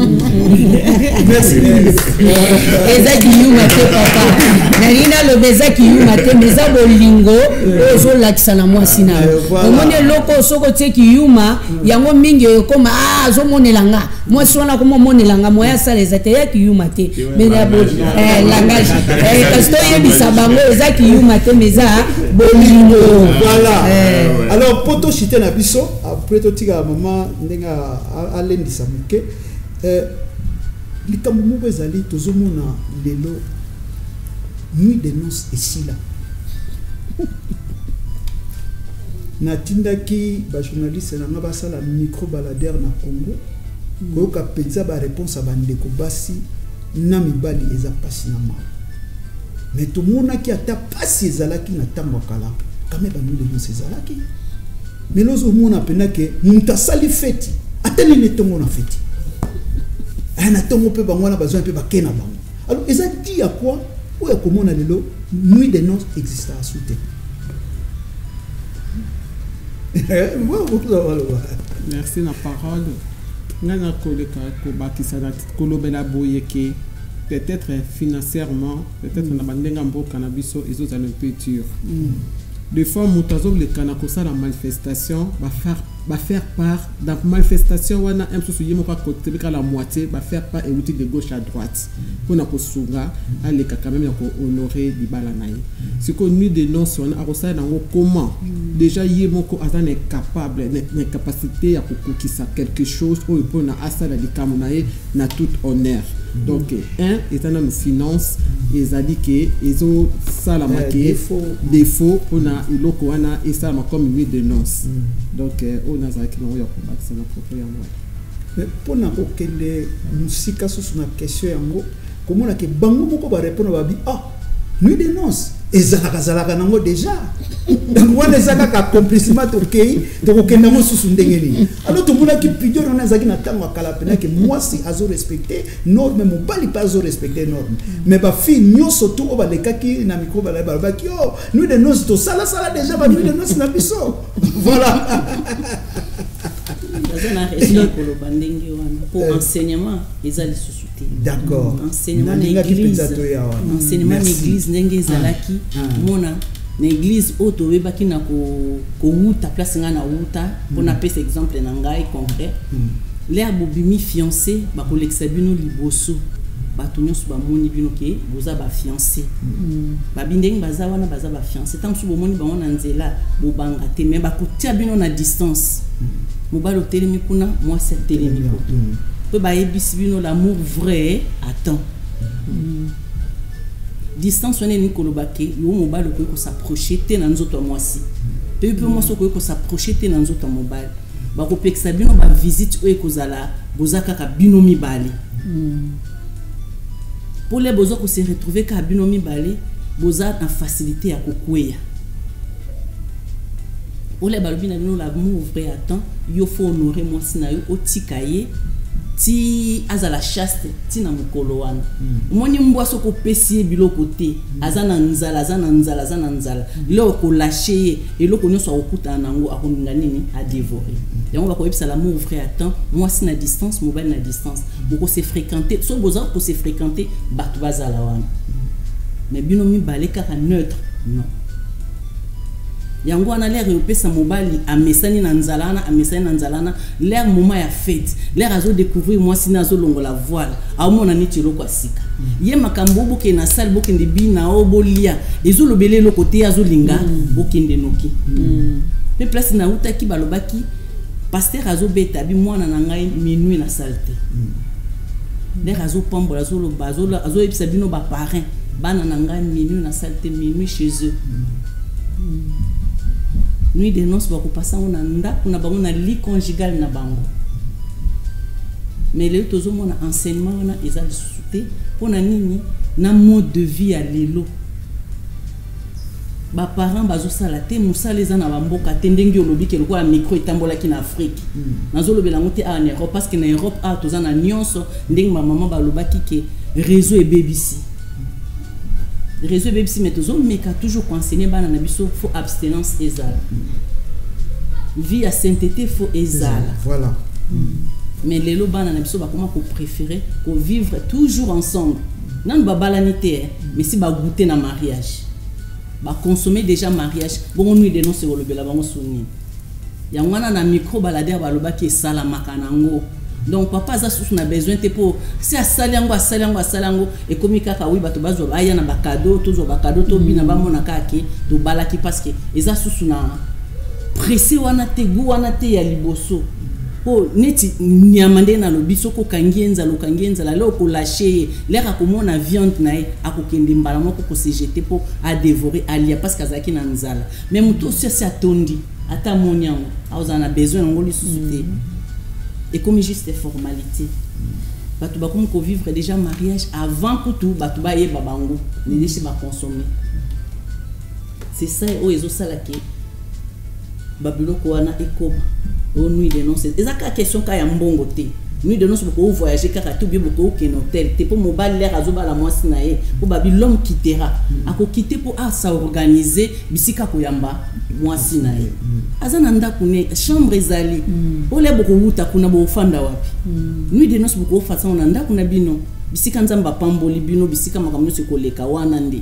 Speaker 2: Merci. Ezaki yuma te papa. Narina lo bezaki yuma te meza bolingo ozo lakisa na mwasi na. Omone loko soko te ki yuma yango mingi koma ah zo monelanga. Mwasi wana koma monelanga moya sala ezate ya ki yuma te. Mais ya bo eh langage. Eh kasto yebisa bango ezaki yuma te meza bolingo.
Speaker 4: Voilà. Euh, alors, poto chité na biso, après to tika maman ndenga alendi samuke. Euh, likambo moko ezali tozomona lelo nuit de noces esila. Na tindaki ba journaliste na nga basala micro baladeur na Congo. Koyoka penza ba réponse ba ndeko basi na mibali eza pasi na ma. Mais tout le monde qui a tapé ezalaki na tango kala. Quand même nous de nous ces alaki mais nous on a peine que muta sali feti ateli ne tongo na feti ana tongo pe bango na besoin pe ba kena bango alors ça dit à quoi ou ya comment on a lelo nuit de noces existe à souter
Speaker 1: merci la parole ngana koleka ko bakisa na kolobela boyeke peut-être financièrement peut-être na bandenga mboka na biso ezo za le péture. Des fois, moutazo le kanakosa la manifestation va faire va faire part dans manifestation on a un peu souillé mon côté la moitié va faire part et outil de gauche à droite pour na kosunga aller quand même pour honorer di balanaï ce qu'on nuit de non on a reçu dans comment déjà yé moko azan est capable n'est capacité à kokisa quelque chose ou pour na asala di kamunaye na tout honneur. Donc, un, étant dans nos finances, ils ont dit qu'ils ont ça la maquille, défaut, on a eu l'okoana et ça comme nuit de noces. Donc, on a ça qui n'ont pas c'est notre propre yango.
Speaker 4: Mais pour n'a aucun de musika sur une question yango, comment on a que bango moko ba répondre ba bi ah nuit de noces. Ezalaka zalaka nango déjà. Donc wana ezaka ka accomplissement tokei tokokenda mo susu ndenge ni. Alors tout le monde qui pidio na ezaki na tango akala pena que moi si azo respecter norme mo bali pas azo respecter norme. Mais ba fi nyoso to o ba lekaki na micro ba la ba ki oh nuit de noces to sala sala déjà ba nuit de noces na biso. Voilà.
Speaker 10: Pour enseignement, ils allaient se soutenir.
Speaker 4: D'accord.
Speaker 10: Enseignement d'église. Enseignement d'église, n'engue zalaki. Mona, l'église auto webaki na ko ko wuta place nga na wuta. Pour appeler cet exemple nangai concret. L'air bobimi fiancé, ba ko lexabino liboso. Bato nyonso ba moni bino ke boza ba fiancé. Ba bindeng baza wana baza ba fiancé. Tant so bomoni ba wana nzela bo banga te mais ba ko tia bino na distance. Mobalo telemi kuna moi c'est telemi ko. Pe ba ebisi bino l'amour vrai attend. Distance on est ni kolobake yo mobalo ko ko s'approcher te na nzoto moi si. Pe pe moi so ko ko s'approcher te na nzoto mobile. Ba ko peksa bino ba visite o ekozala bozaka ka bino mibali. Pour les besoins qu'on se retrouver qu'à binomi balé, besoin en facilité à kokweya. ole balobi na bino l'amour vrai à temps yo faut honorer mwasi na yo otikaye ti azala chaste ti na mokolo wana omoni mbwa soko pesi biloko te azana nzala azana nzala azana nzala lelo ko lâcher eloko nyonso akuta nango akoninga nini a dévorer yango ba ko yebisa l'amour vrai à temps mwasi na distance mobile na distance boko se fréquenter so boza ko se fréquenter batu bazala wana mais bino mi baleka ka neutre non yango ana l'air yopesa mobali amesani na nzalana amesani na nzalana l'air moment ya fête l'air azo découvrir moi sina azo longola voile aomona neti loko asika ye makambo boke na salle boke ndi bina obolia ezo lobele loko te azo linga boke ndenoki pe place na utaki balobaki pasteur azo beta bi mwana na ngai minuit na salle te l'air azo pambola azo lo bazo azo ebisa bino ba parrain bana na ngai minuit na salle te minuit chez eux. Nuit de noces bako passa on anda kuna bango na lit conjugal na bango mais le tozo mona enseignement na eza discuté pona nini na mode de vie à lelo ba parents bazo sala te musala eza na bamboka te ndenge olobi ke lokola micro etambola ki na Afrique nazo lobela ngote en Europe parce que na Europe a toza na nyonso ndenge ma maman balobaki ke réseau et B B C réseau B B C mais toujours mais qu'a toujours conseillé bana na biso faut abstinence ezala vie à sainteté faut ezala
Speaker 4: voilà
Speaker 10: mais lelo bana na biso ba comment ko préférer ko vivre toujours ensemble nan ba balanité mais si ba goûter na mariage ba consommer déjà mariage bon nuit de non se volobela bango souni ya ngwana na micro balader baloba ki sala makanango. Donc papa za sous na besoin te pour si asaliango asaliango asaliango et comme kaka oui bato bazo aya na ba cadeau toujours ba cadeau to bina ba mona kaki to balaki parce que eza sous na pressé wana te gu wana te ya liboso po neti nyamande na lobiso ko kangienza lo kangienza la lo ko lâcher l'air akomona viande na e akokende mbala moko ko se jeter pour à dévorer alia parce qu'azaki na nzala même tout ça c'est atondi ata monyango auzana besoin ngoli susute. Et comme juste des formalités. Batu ba comme ko vivre déjà mariage avant que tout batu ba ye babango ne laisse pas consommer. C'est ça o ezo sala ke babilo ko wana ekoba o nuit de noces. Ezaka question ka ya mbongo te. Nuit de noces ko voyager kaka tout bien ko ken hôtel te pour mobile l'air azo ba la mwasi na ye pour babi l'homme quittera ako quitter pour à s'organiser bisika ko yamba mwasi na ye azana ndaku ne chambre ezali ole boko wuta kuna bo fanda wapi nuit de noces boko fasa on ndaku na bino bisika nzamba pamboli bino bisika makamno se koleka wana ndi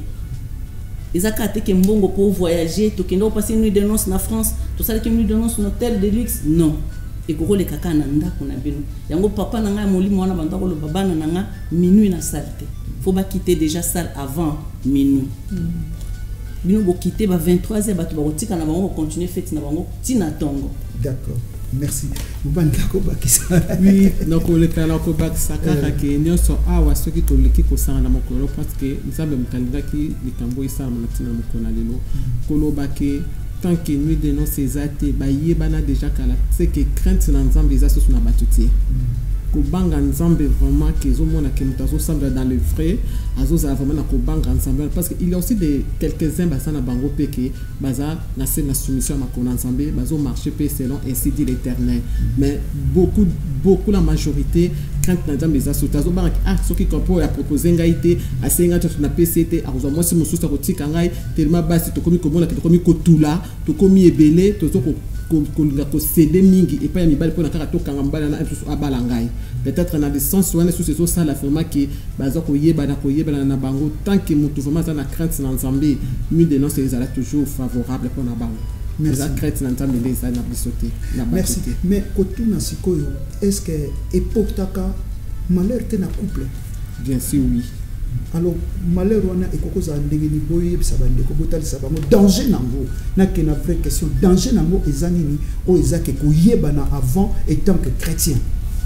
Speaker 10: ezaka te ke mbongo ko voyager to kendo passer nuit de noces na France to sala ke nuit de noces no hôtel de luxe non et ko le kaka na ndaku na bino yango papa na nga molimo wana bandako lo babana na nga minuit na salle te faut ba quitter déjà salle avant minuit bino bo quitter ba vingt-trois heures batu ba kotika na bango continuer fête na bango tina tongo.
Speaker 4: D'accord, merci. Mubanda ko bakisa
Speaker 1: oui donc le kala ko bakisa kaka ke nyonso awa soki to leki ko sanga na mokolo parce que nzambe mukandika ki likambo isa na tina mokona lelo kolo bake tant que nuit de non césate ba yebana déjà kala c'est que crainte na nzambe za sosu na batuti ko banga nzambe vraiment que zo mona ke mutazo semble dans le vrai azo za vraiment na ko banga nzambe parce que il y a aussi des quelques-uns basana bango peke baza na c'est na soumission ma kona nzambe bazo marcher pe selon ainsi dit l'Éternel mais beaucoup beaucoup la majorité quand na nzambe za sotazo banga ah soki kompo ya proposer ngai te asenga to na P C T azo moi si mususa ko tika ngai tellement basi to komi komona to komi ko tula to komi ebele to zo ko kolinga ko céder mingi et pas ya mibali pona kaka to kanga mbala na epusu abala ngai peut-être na des sens wana sous ces ça la vraiment que baza ko yeba na ko yeba na bango tant que mutu vraiment ça na crainte na nzambe mi de non c'est ça toujours favorable pour na bango. Merci. La crainte na nzambe les ça na bisoté na ba.
Speaker 4: Merci. Mais kotuna sikoyo est-ce que époque taka malheur te na couple?
Speaker 1: Bien sûr oui.
Speaker 4: Alors malheur wana ekokoza ndenge ni boye bisaba ndeko botali sabango danger nango na que na vraie question danger nango ezanini o ezake ko yebana avant étant que chrétien.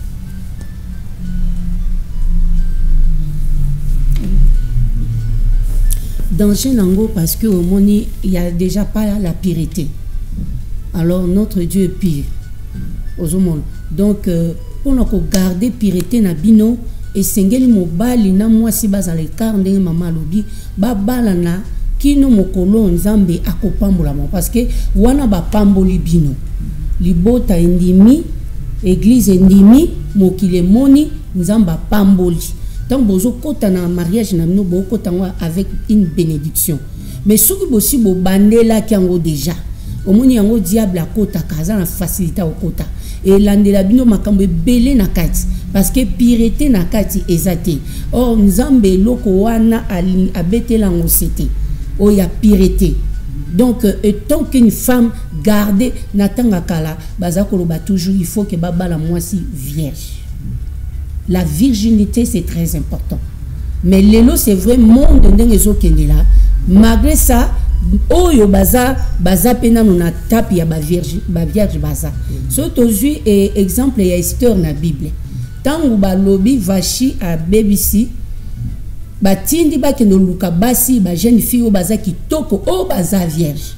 Speaker 2: Danger nango parce que au monde il y a déjà pas la pureté. Alors notre Dieu est pire au monde. Donc euh, pour nous garder pureté na bino et sengeli mobali na moi si baza le car ndenge mama lobi ba bala na kino mokolo nzambe akopambola mo parce que wana ba pamboli bino libota endimi église endimi mokile moni nzamba pamboli donc bozo kota na mariage na bino bo kota avec une bénédiction mais soki bosi bo bandela kiango déjà omoni yango diable akota kaza na facilité okota et landela bino makambo ebele na kati parce que pireté na kati ezate or nzambe loko wana abetela ngo c'était o ya pireté donc euh, tant qu'une femme gardée natanga kala bazakolo ba toujours il faut que baba la moisi vierge la virginité c'est très important mais lelo c'est vrai monde ndenge zo kendela malgré ça oyo baza baza pena na tapi ya ba vierge ba vierge baza so tozui e exemple ya Esther na Bible tangu ba lobi vachi a bebisi batindi bakendo luka basi ba jeune fille baza kitoko o baza vierge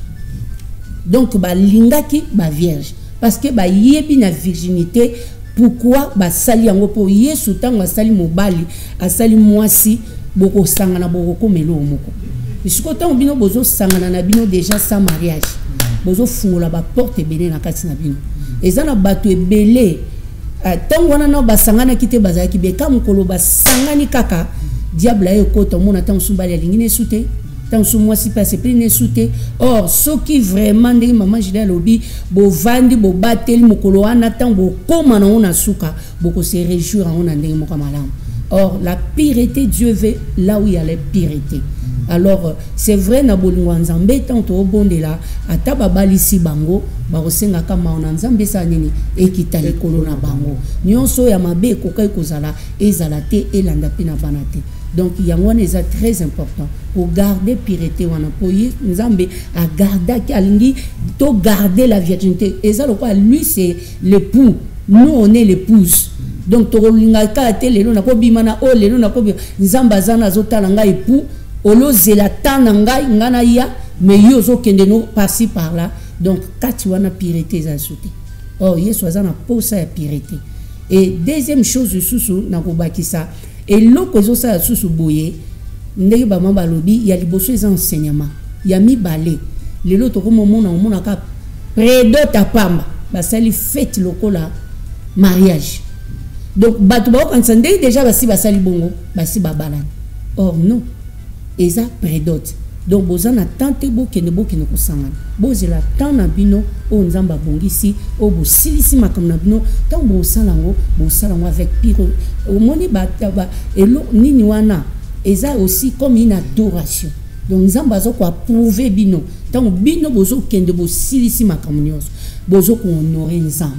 Speaker 2: donc ba lingaki ba vierge parce que ba yebi na virginité pourquoi ba sali yango po Yesu tangu asali mobali asali mwasi boko sangana boko komelo moko isiko tangu bino bozo sangana na bino déjà sans mariage bozo fungola ba porte belé na kati na bino ezana bato ebele tangu wana na basangana kite bazaki be kam kolo basangani kaka diable ayo kota mona tangu sumbali alingine sute tangu sumwasi passe pline sute or soki vraiment ndenge maman jida lobi bo vandi bo bateli mokolo wana tangu koma na ona suka boko se réjouir en ona ndenge moko malamu. Or la pureté, Dieu veut là où il y a la pureté. Alors c'est vrai na bolingo nzambe tanto obonde la ataba balisi bango barosenga kama ona nzambe sa nini ekita likolo na bango nyonso ya mabe kokai kozala ezala te elanda pe na banate. Donc yango eza très important pour garder pureté wana pour nzambe a garder kalingi to garder la virginité ezalo quoi lui c'est l'époux, nous on est l'épouse. Donc to linga ka te lelo na ko bimana o lelo na ko nzamba zana zotala nga époux olo zelata na ngai ngana ya mais yo zo kende no par-ci par là donc kati wana pureté za sauté. Oh yesu azana posa ya pureté. Et deuxième chose susu na ko bakisa et loko zo sa susu boye ndenge ba mamba lobi ya liboso les enseignements ya mi balé lelo to ko momona omona ka predo tapamba basali fête lokola mariage. Donc bato ba kansande déjà basi basali bongo basi babalani. Or non eza prédote. Donc bozana tante bo kene bo kene kosangana bozela tant na bino o nzamba bongisi o bo silisi makam na bino tant bo salango bo salango avec pire au moni ba elo nini wana eza aussi comme une adoration. Donc nzamba zo ko approuver bino tant bino bozo kende bo silisi makam nyos bozo ko honorer nzamba.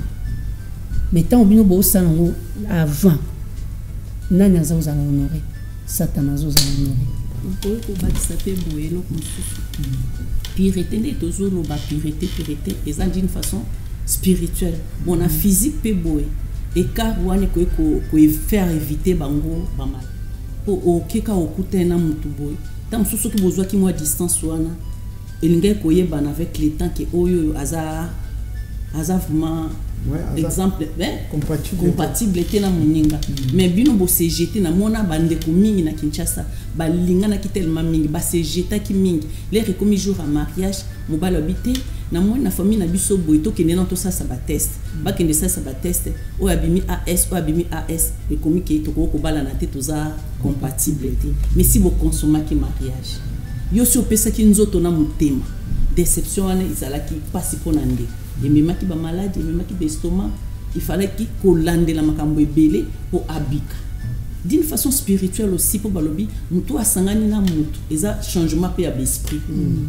Speaker 2: Mais tant bino bo salango avant nani azaza honorer Satan azaza honorer.
Speaker 10: On peut bâtir pe boye no konsusu pureté ne tozolo ba pureté pureté eza d'une façon spirituelle bon na physique pe boye et car wane ko ko faire éviter bango ba mal po o keka okutena mutu boye tam susu ki bozwa ki moi distance wana elinga ko yeba na avec le temps que oyo aza aza vraiment ouais, exemple ben compatible compatible te na moninga mm. Mais bino bo se jeter na mona bande ko mingi na Kinshasa ba linga na tellement mingi ba se jeter ki mingi les rekomi jour à mariage mo ba lobité na mona na famille na biso boito ke nena to ça ça ba test mm. Ba kende ça ça ba test o abimi A S o abimi A S e komi ke to ko bala na te to za compatible te mais si bo consommer ki mariage yo si opesa ki nzoto na mutema déception ana izala ki pasi ponande. Et même qui ba malade, et même qui ba estomac, il fallait qu'il colande la makambo ebele pour abika. D'une façon spirituelle aussi pour balobi, muto asangani na muto, eza changement pe ya l'esprit.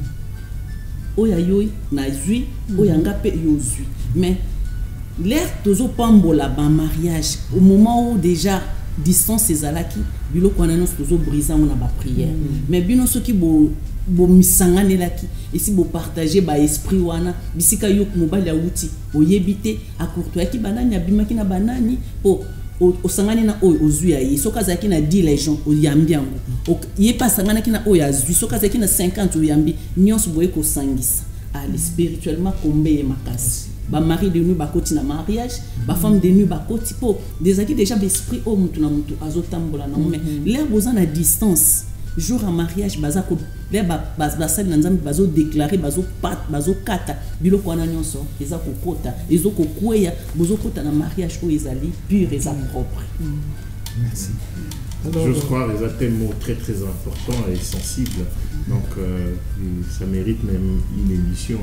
Speaker 10: Oya yoy na zui, oya nga pe yo zui. Mais l'air tozo pambola ba mariage au moment où déjà distance ezalaki, bilo kwana nos tozo briser on a ba prière. Mais bino so ki bo bo misangane laki et si bo partager ba esprit wana bisika yo mobali ya uti oyebite akurtoya ki banani abimaki na banani po o sangane na oyo ozui ayi soka zaki na dix les gens oyambi yango o ye pas sangana ki na oyo azui soka zaki na cinquante oyambi nyonso boye ko sangisa ali spirituellement combé makasi ba mari de nuit ba koti na mariage ba femme de nuit ba koti po des aki déjà l'esprit o mutu na mutu azotambola na mais l'air bozana à distance jour à mariage baza ko be basali na nzambe bazodeklare bazokata biloko wana nyonso eza kokota ezokokweya bozokota na mariage oyo ezali pure eza propre.
Speaker 4: Merci.
Speaker 3: Alors, je crois que c'est un mot très très important et sensible, donc euh, ça mérite même une émission.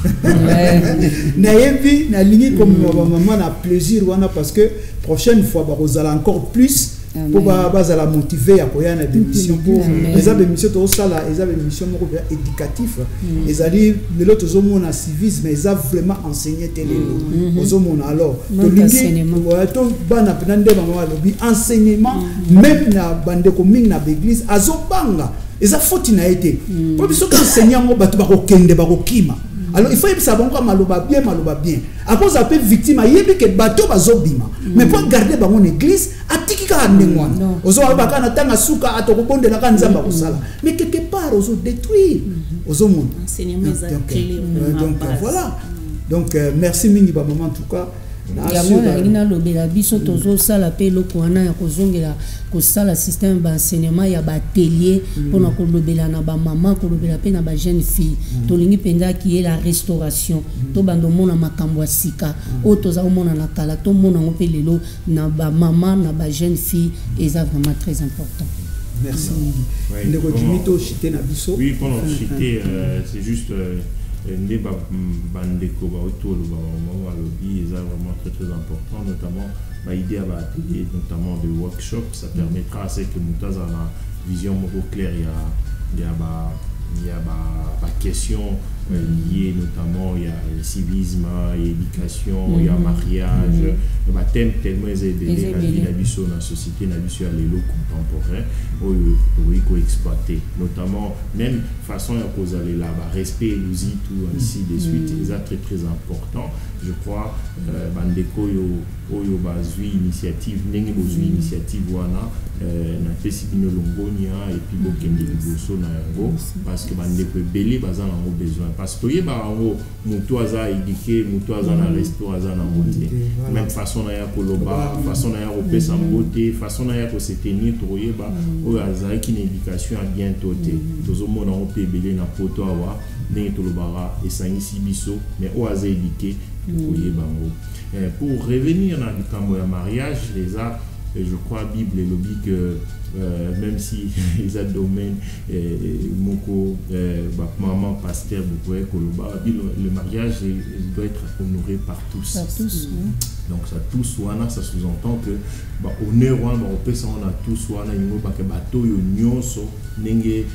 Speaker 4: Nayebi, na ligne comme maman a plaisir parce que prochaine fois vous allez encore plus pour baza la motiver à koya na émission pour les émissions to sala les émissions éducatif les ali les autres zomo na civisme ils a vraiment enseigné télé aux zomo alors to lingi to bana penande maman lobi enseignement même na bande ko ming na l'église azobanga ils a faute na été pour biso ka enseignant ngo batu ba ko kende ba ko kima. Alors il faut que ça soit maloba bien, maloba bien. À cause de victime, il y a que bateau bazobima. Mais pour garder dans église, atiki ka ndengwa. Ozo abaka na tanga suka atokobonde na kanzamba kusala. Mais quelque part ozo détruire. Ozo monde.
Speaker 10: Enseignement clé.
Speaker 4: Donc voilà. Donc merci mingi ba maman en tout cas.
Speaker 2: yango nalingi nalobela biso tozosala mpe eloko wana ya kozongela kosala système baenseignement ya baatelier mpona kolobela na bamama kolobela mpe na bajeune fille tolingi mpenza ki ye la restauration tobanda omona makambo ya sika oyo toza komona na kala tomona yango mpe lelo na bamama na bajeune fille eza vraiment très important.
Speaker 4: Merci. Oui,
Speaker 3: pendant chité, c'est juste les bandeko autour de moment c'est vraiment très très important, notamment l'idée à l'atelier, notamment de workshop, ça permettra à ce que nous ayons une vision claire. Il y a il y a des questions liées notamment il y a le civisme, l'éducation, il y a le mariage, il y a des thèmes tellement élevés dans la société, dans la l'élo contemporain, où il faut exploiter, notamment même façon à cause aller là-bas, respect, l'ousil, tout ainsi de suite, c'est très très important. Je crois bandeko yo oyo bazui initiative ndenge bozui initiative wana na pesi bino longonia et puis bokende liboso na yango parce que bandeko ebele baza nango besoin parce que yeba yango mutu aza éduqué mutu aza na resto aza na mote même façon na ya koloba façon na ya kopesa mbote façon na ya ko se tenir to yeba oyo aza ki na éducation a bien toté tozomona on pe ebele na poto awa ndenge tolobara esangisi biso mais o aza éduqué. Euh, pour revenir dans le camp de mariage, les a, je crois, Bible et lobby que euh, même si les a domaine, euh, moko, euh, maman, pasteur, le mariage doit être honoré par tous.
Speaker 2: Par tous. Mm.
Speaker 3: Donc ça tous wana ça sous-entend que bah honneur wana on peut ça on a tous wana ngo ba ke bato yo nyonso nenge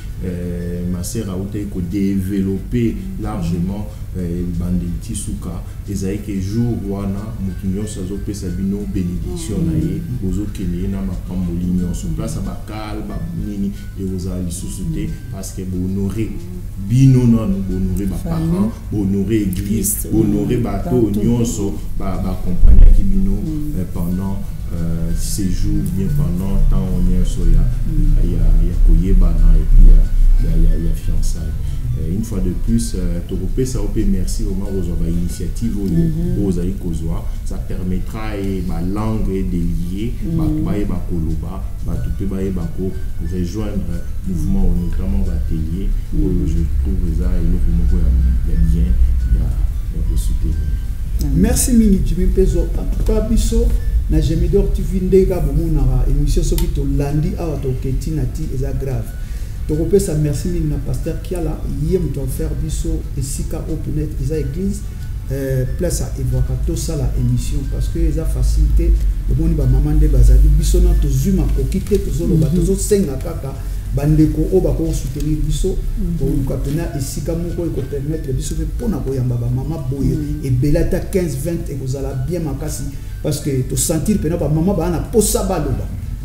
Speaker 3: ma sœur a été ko développer largement banditi suka ezai ke jour wana mutu nyonso zo pesa bino bénédiction na ye bozo kene na makambo nyonso place ba kal ba nini et vous allez sous-souter parce que vous honorer bino non vous honorer ba parents vous honorer église vous honorer bato nyonso ba ba compagnie qui bino pendant euh, ces jours bien pendant temps on est sur ya ya ya koyeba na et puis il y a il y a fiançailles une fois de plus Toropé ça peut merci vraiment aux initiatives aux aux aïkozwa ça permettra et ma langue de lier ba ba ba koloba ba tout ba ba ko rejoindre mouvement notamment l'atelier où je trouve ça et le mouvement il y a bien il y a il faut soutenir.
Speaker 4: Merci Mini Jimmy Pezo papa biso na Gemidor T V ndeka bomona émission soki to landi awa to ketina ti eza grave to kopesa merci Mini na pasteur Kiala yem to faire biso esika openet eza église euh place à évoquer tout ça la émission parce que eza facilité bomoni ba maman de bazali biso na to zuma ko kite to zolo ba to zo senga kaka bandeko o ba ko soutenir biso pour kapena esika moko ko permettre biso pe pona ko yamba ba mama boye et belata quinze vingt et kozala bien makasi parce que to sentir pena ba mama ba na posa baloba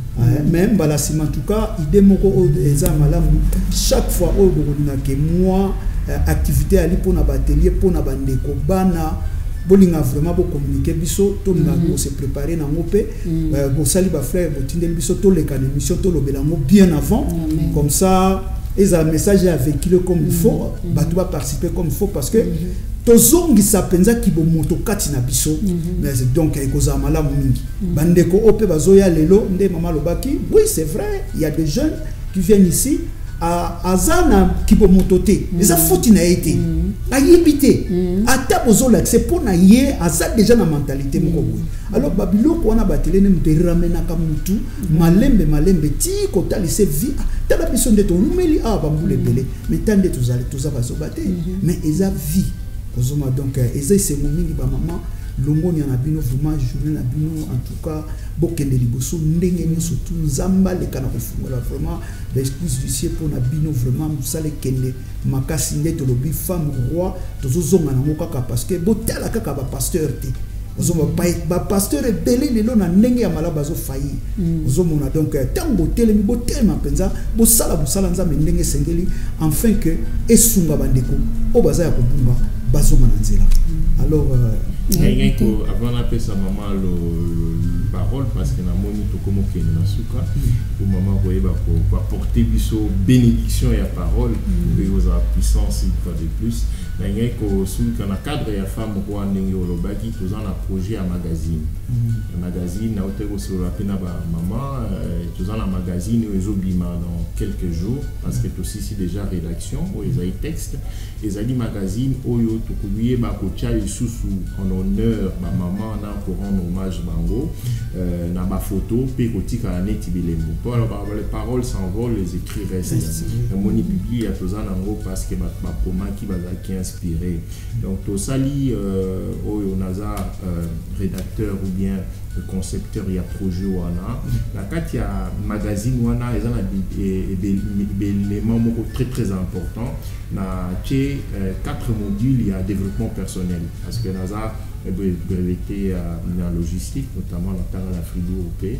Speaker 4: même bala sima en tout cas idée moko o eza malamu chaque fois o bolinga ke moi activité ali pona ba atelier pona bandeko bana bolinga vraiment bo communiquer biso to na ko se préparer na ngopé bo sali ba frère bo tindel biso to le kan émission to lobela ngo bien avant comme ça et ça message est véhiculé comme il faut ba tu vas participer comme il faut parce que tozongi sa penza ki bo moto kati na biso mais donc ay koza malamu mingi bandeko opé bazoya lelo nde mama lobaki oui c'est vrai il y a des jeunes qui viennent ici aza na kibomoto te eza foti na ye te ayebi te ata bozolakise mpo na ye aza déjà na mentalité moko boye alors babiloko wana batelene moto eramenaka mutu malembe malembe ti kotalise vi tala biso nde tolumeli awa bambula ebele mais ta nde tozali toza bazoba te mais eza vie kozoma donc eza esengo mingi bamama longoni na bino vraiment journée na bino en tout cas bokende liboso ndenge nyonso tu nzamba leka na kofungola vraiment l'excuse du ciel pour na bino vraiment musale kende makasi nde tolobi femme roi tozozonga nango kaka parce que botala kaka ba pasteur te ozoma ba pasteur ebele lelo na ndenge ya malaba zo faillir ozomona donc tango telemi botelema penza bosala bosala nzambe ndenge sengeli enfin que esunga bandeko o baza ya kobunga bazoma na nzela alors
Speaker 3: Quelqu'un qui avant d'appeler sa maman le parole parce que na moni to comme que na suka pour maman voyez va porter biso bénédiction et la parole et aux puissance une fois de plus na ngé ko suka na cadre ya femme roi ndenge olobaki tous en a projet à magazine magazine na oteko sur la pena ba maman tous en a magazine et obima dans quelques jours parce que aussi c'est déjà rédaction ou les texte les ali magazine oyo to kubiye ba ko cha isusu en honneur ma maman na pour rendre hommage bango euh, na ba photo pe kotika na neti bilembo pour alors les paroles s'envolent les écrits restent moni publié à tozana ngo parce que ba ba poma qui ba qui inspiré donc to sali euh, oyo naza euh, rédacteur ou bien le concepteur il y a projet wana la carte il y a magazine wana ils ont des éléments très très importants na chez quatre modules il y a développement personnel parce que naza breveté en logistique notamment dans la frigo O P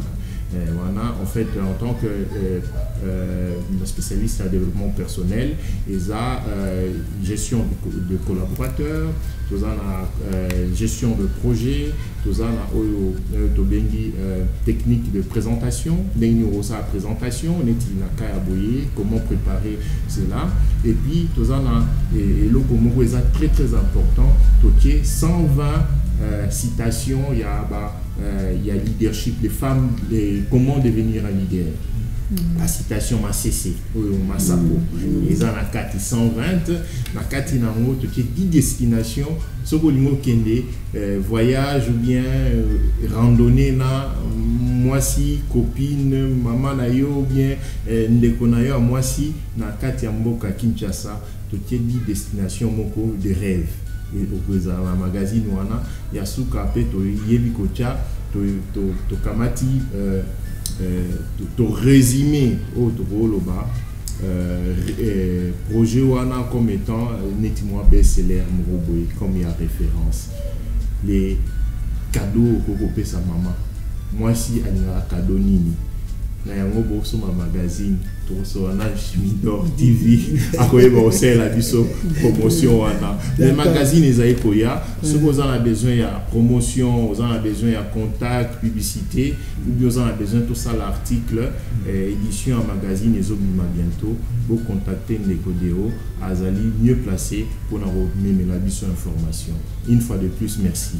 Speaker 3: wana en fait en tant que euh, euh, spécialiste en développement personnel ils a euh, gestion de, de collaborateurs tous en euh, gestion de projet tous en oyo to bengi technique de présentation bengi rosa présentation neti na kaya boye comment préparer cela et puis tous en et le moko est très très important toqué cent vingt euh, citations il y a bah, euh, il y a leadership des femmes les, comment devenir un leader la citation m'a cessé m'a sapo ils en a quatre cent vingt na quatre na moto qui dix destinations ce bolingo kende voyage ou bien euh, randonnée na moi si copine maman na yo ou bien ndeko na yo moi si na quatre ya mboka Kinshasa to qui dix destinations moko de rêve et au la magazine wana ya suka pe to yebi kocha to to to kamati euh, Euh, to résumer autre rôle bas euh, euh, projet wana comme étant nettement best-seller Moroboy comme il y a référence les cadeaux que peut sa maman moi si elle a cadeau nini na yango boso ma magazine to so na Jemidor T V akoye ba aussi la biso promotion wana les magazines ezai koya ce que vous en a besoin il y a promotion vous en a besoin il y a contact publicité ou bien vous en a besoin tout ça l'article euh, édition en magazine et obima bientôt vous contacter Nekodeo azali mieux placé pour na même la biso information une fois de plus merci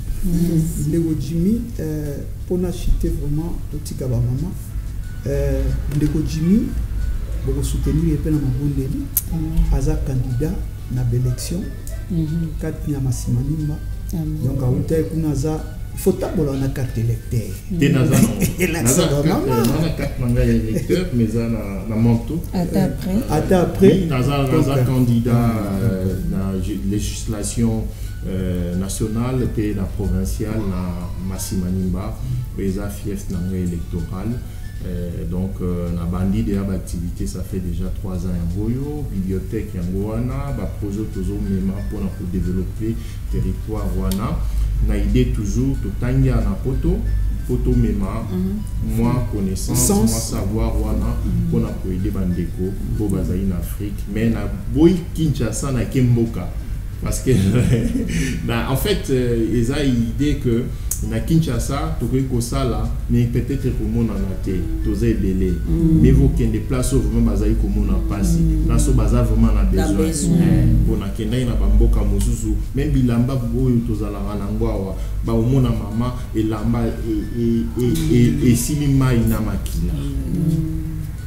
Speaker 4: Ndeko Jimmy euh, pour na citer vraiment totika ba maman Euh, Ndeko Jimmy pour soutenir et na mabondeli aza candidat na l'élection quatre ya masimanimba donc auta kuna za faut tabola na carte électeur
Speaker 3: te naza na carte manga électeur mais za na na manteau
Speaker 2: ata après
Speaker 4: ata après
Speaker 3: naza naza candidat na législation Euh, nationale et la provinciale na Massimanimba les fief na électorale euh, donc euh, na bandi de activité ça fait déjà trois ans en Boyo bibliothèque en Goana ba projet toujours même pour pour développer territoire Wana na idée toujours to tanya na poto poto mema moi connaissance moi savoir Wana pour na pour aider bandeko pour bazaï en Afrique mais na boy Kinshasa na Kemboka parce que bah, en fait ils ont l'idée que na Kinshasa to ko sala mais peut-être que mon en a été tosé belé mais vous qui des places vraiment bazai ko mon en passe na so baza vraiment na besoin pour na kenda na bamboka mususu même bilamba boyo tozala na ngwa ba o mona mama et lamba et et et et silima ina makila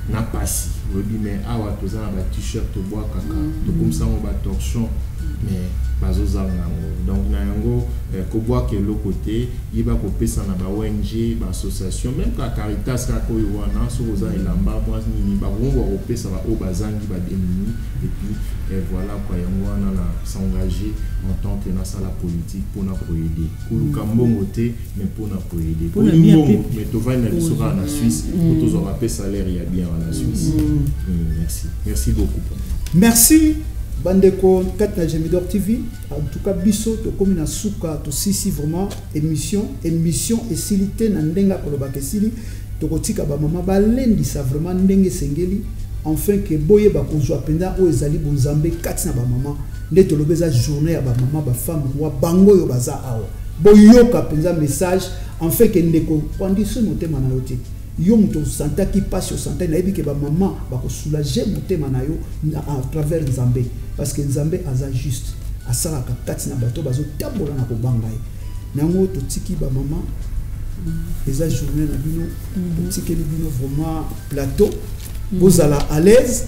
Speaker 3: na pasi lobi mais awa toza na ba t-shirt to bois kaka to comme ça on ba torchon mais bazozanga ngo donc na yango ko bois que l'autre côté il va ko pesa na ba O N G ba association même ka Caritas ka ko wana so oza elamba moi ni ba bongo ko pesa ba o bazangi ba demini et puis et voilà quoi yango wana na s'engager en tant que na sala politique pour na ko aider kuluka mbongo te mais pour na ko aider pour mbongo mais to va na bisora na Suisse pour to zo ba pesa salaire ya bien en Suisse. Merci merci beaucoup.
Speaker 4: Merci Bandeko Katna Gemidor T V. En tout cas biso to comme na suka to sisi vraiment émission émission et silité na ndenga koloba kesili to kotika ba mama ba lendi sa vraiment ndenge sengeli enfin que boye ba kozwa penda o ezali bonzambe katina ba mama nde to lobeza journée ya ba mama ba femme wa bango yo baza awa boyoka penza message enfin que ndeko condition motema na yote yo muto santa qui passe au santa na ebike ba mama ba ko soulager motema na yo à travers Nzambe parce que Nzambe aza juste asala ka katina bato bazo tambola na ko bangai nango to tiki ba mama eza journée na bino to tiki bino vraiment plateau vous allez à l'aise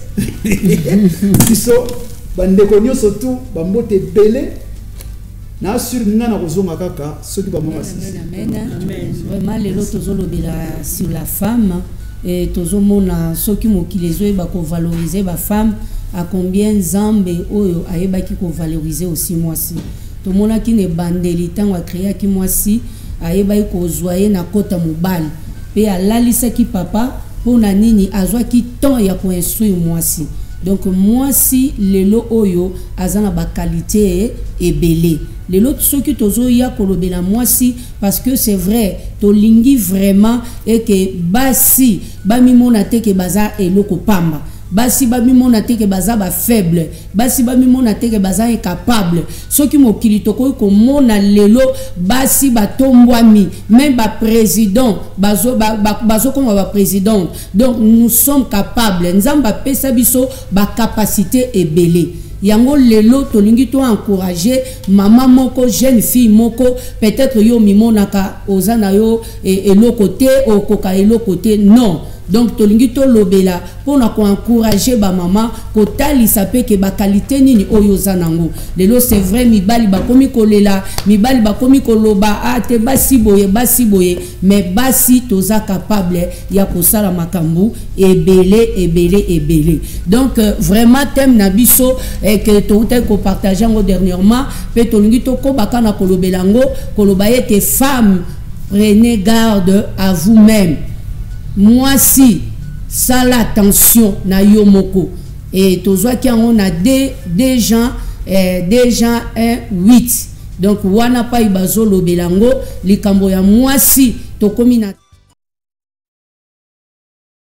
Speaker 4: biso bandeko nyoso tout bambote belé na sur ngana kozonga kaka soki ba mama sisi
Speaker 2: amen vraiment les autres zolobela sur la femme et tozomona soki mokilezo ba ko valoriser ba femme à combien Nzambe oyo ayebaki ko valoriser aussi moi si to mona ki ne bandeli tango a créer ki moi si ayebaki ko zoyer na kota mobali pe alalisa ki papa pona nini azwa ki temps ya ko instruire moi si donc moi si lelo oyo azana ba qualité et belé les autres ceux qui tozo ya kolobela moi si parce que c'est vrai to lingi vraiment et que basi ba mimona te ke baza eloko pamba basi ba mimona te ke baza ba faible basi ba mimona te ke baza incapable ceux qui mokili to ko mona lelo basi ba tombwami même ba président bazo ba, ba, bazo comme ba président donc nous sommes capables nzamba pesa biso ba capacité ebele yango lelo tolingi to encourager maman moko jeune fille moko peut-être yo mimonaka ozana yo et le côté au koka et le côté non donc tolingi to lobela pour na ko encourager ba maman ko tali sapé que ba qualité nini oyo zanango lelo c'est vrai mibali ba komi kolela mibali ba komi koloba a te basi boye basi boye mais basi toza capable ya ko sala makambu ebele ebele ebele donc euh, vraiment thème na biso et que to tel ko partager ngo dernièrement pe tolingi to ko bakana kolobelango koloba ete femme prenez garde à vous-même. Moi si ça l'attention na yomoko et tozwa ki on a des des gens eh, des gens un huit donc wana pa ibazolo belango likambo ya moi si to komina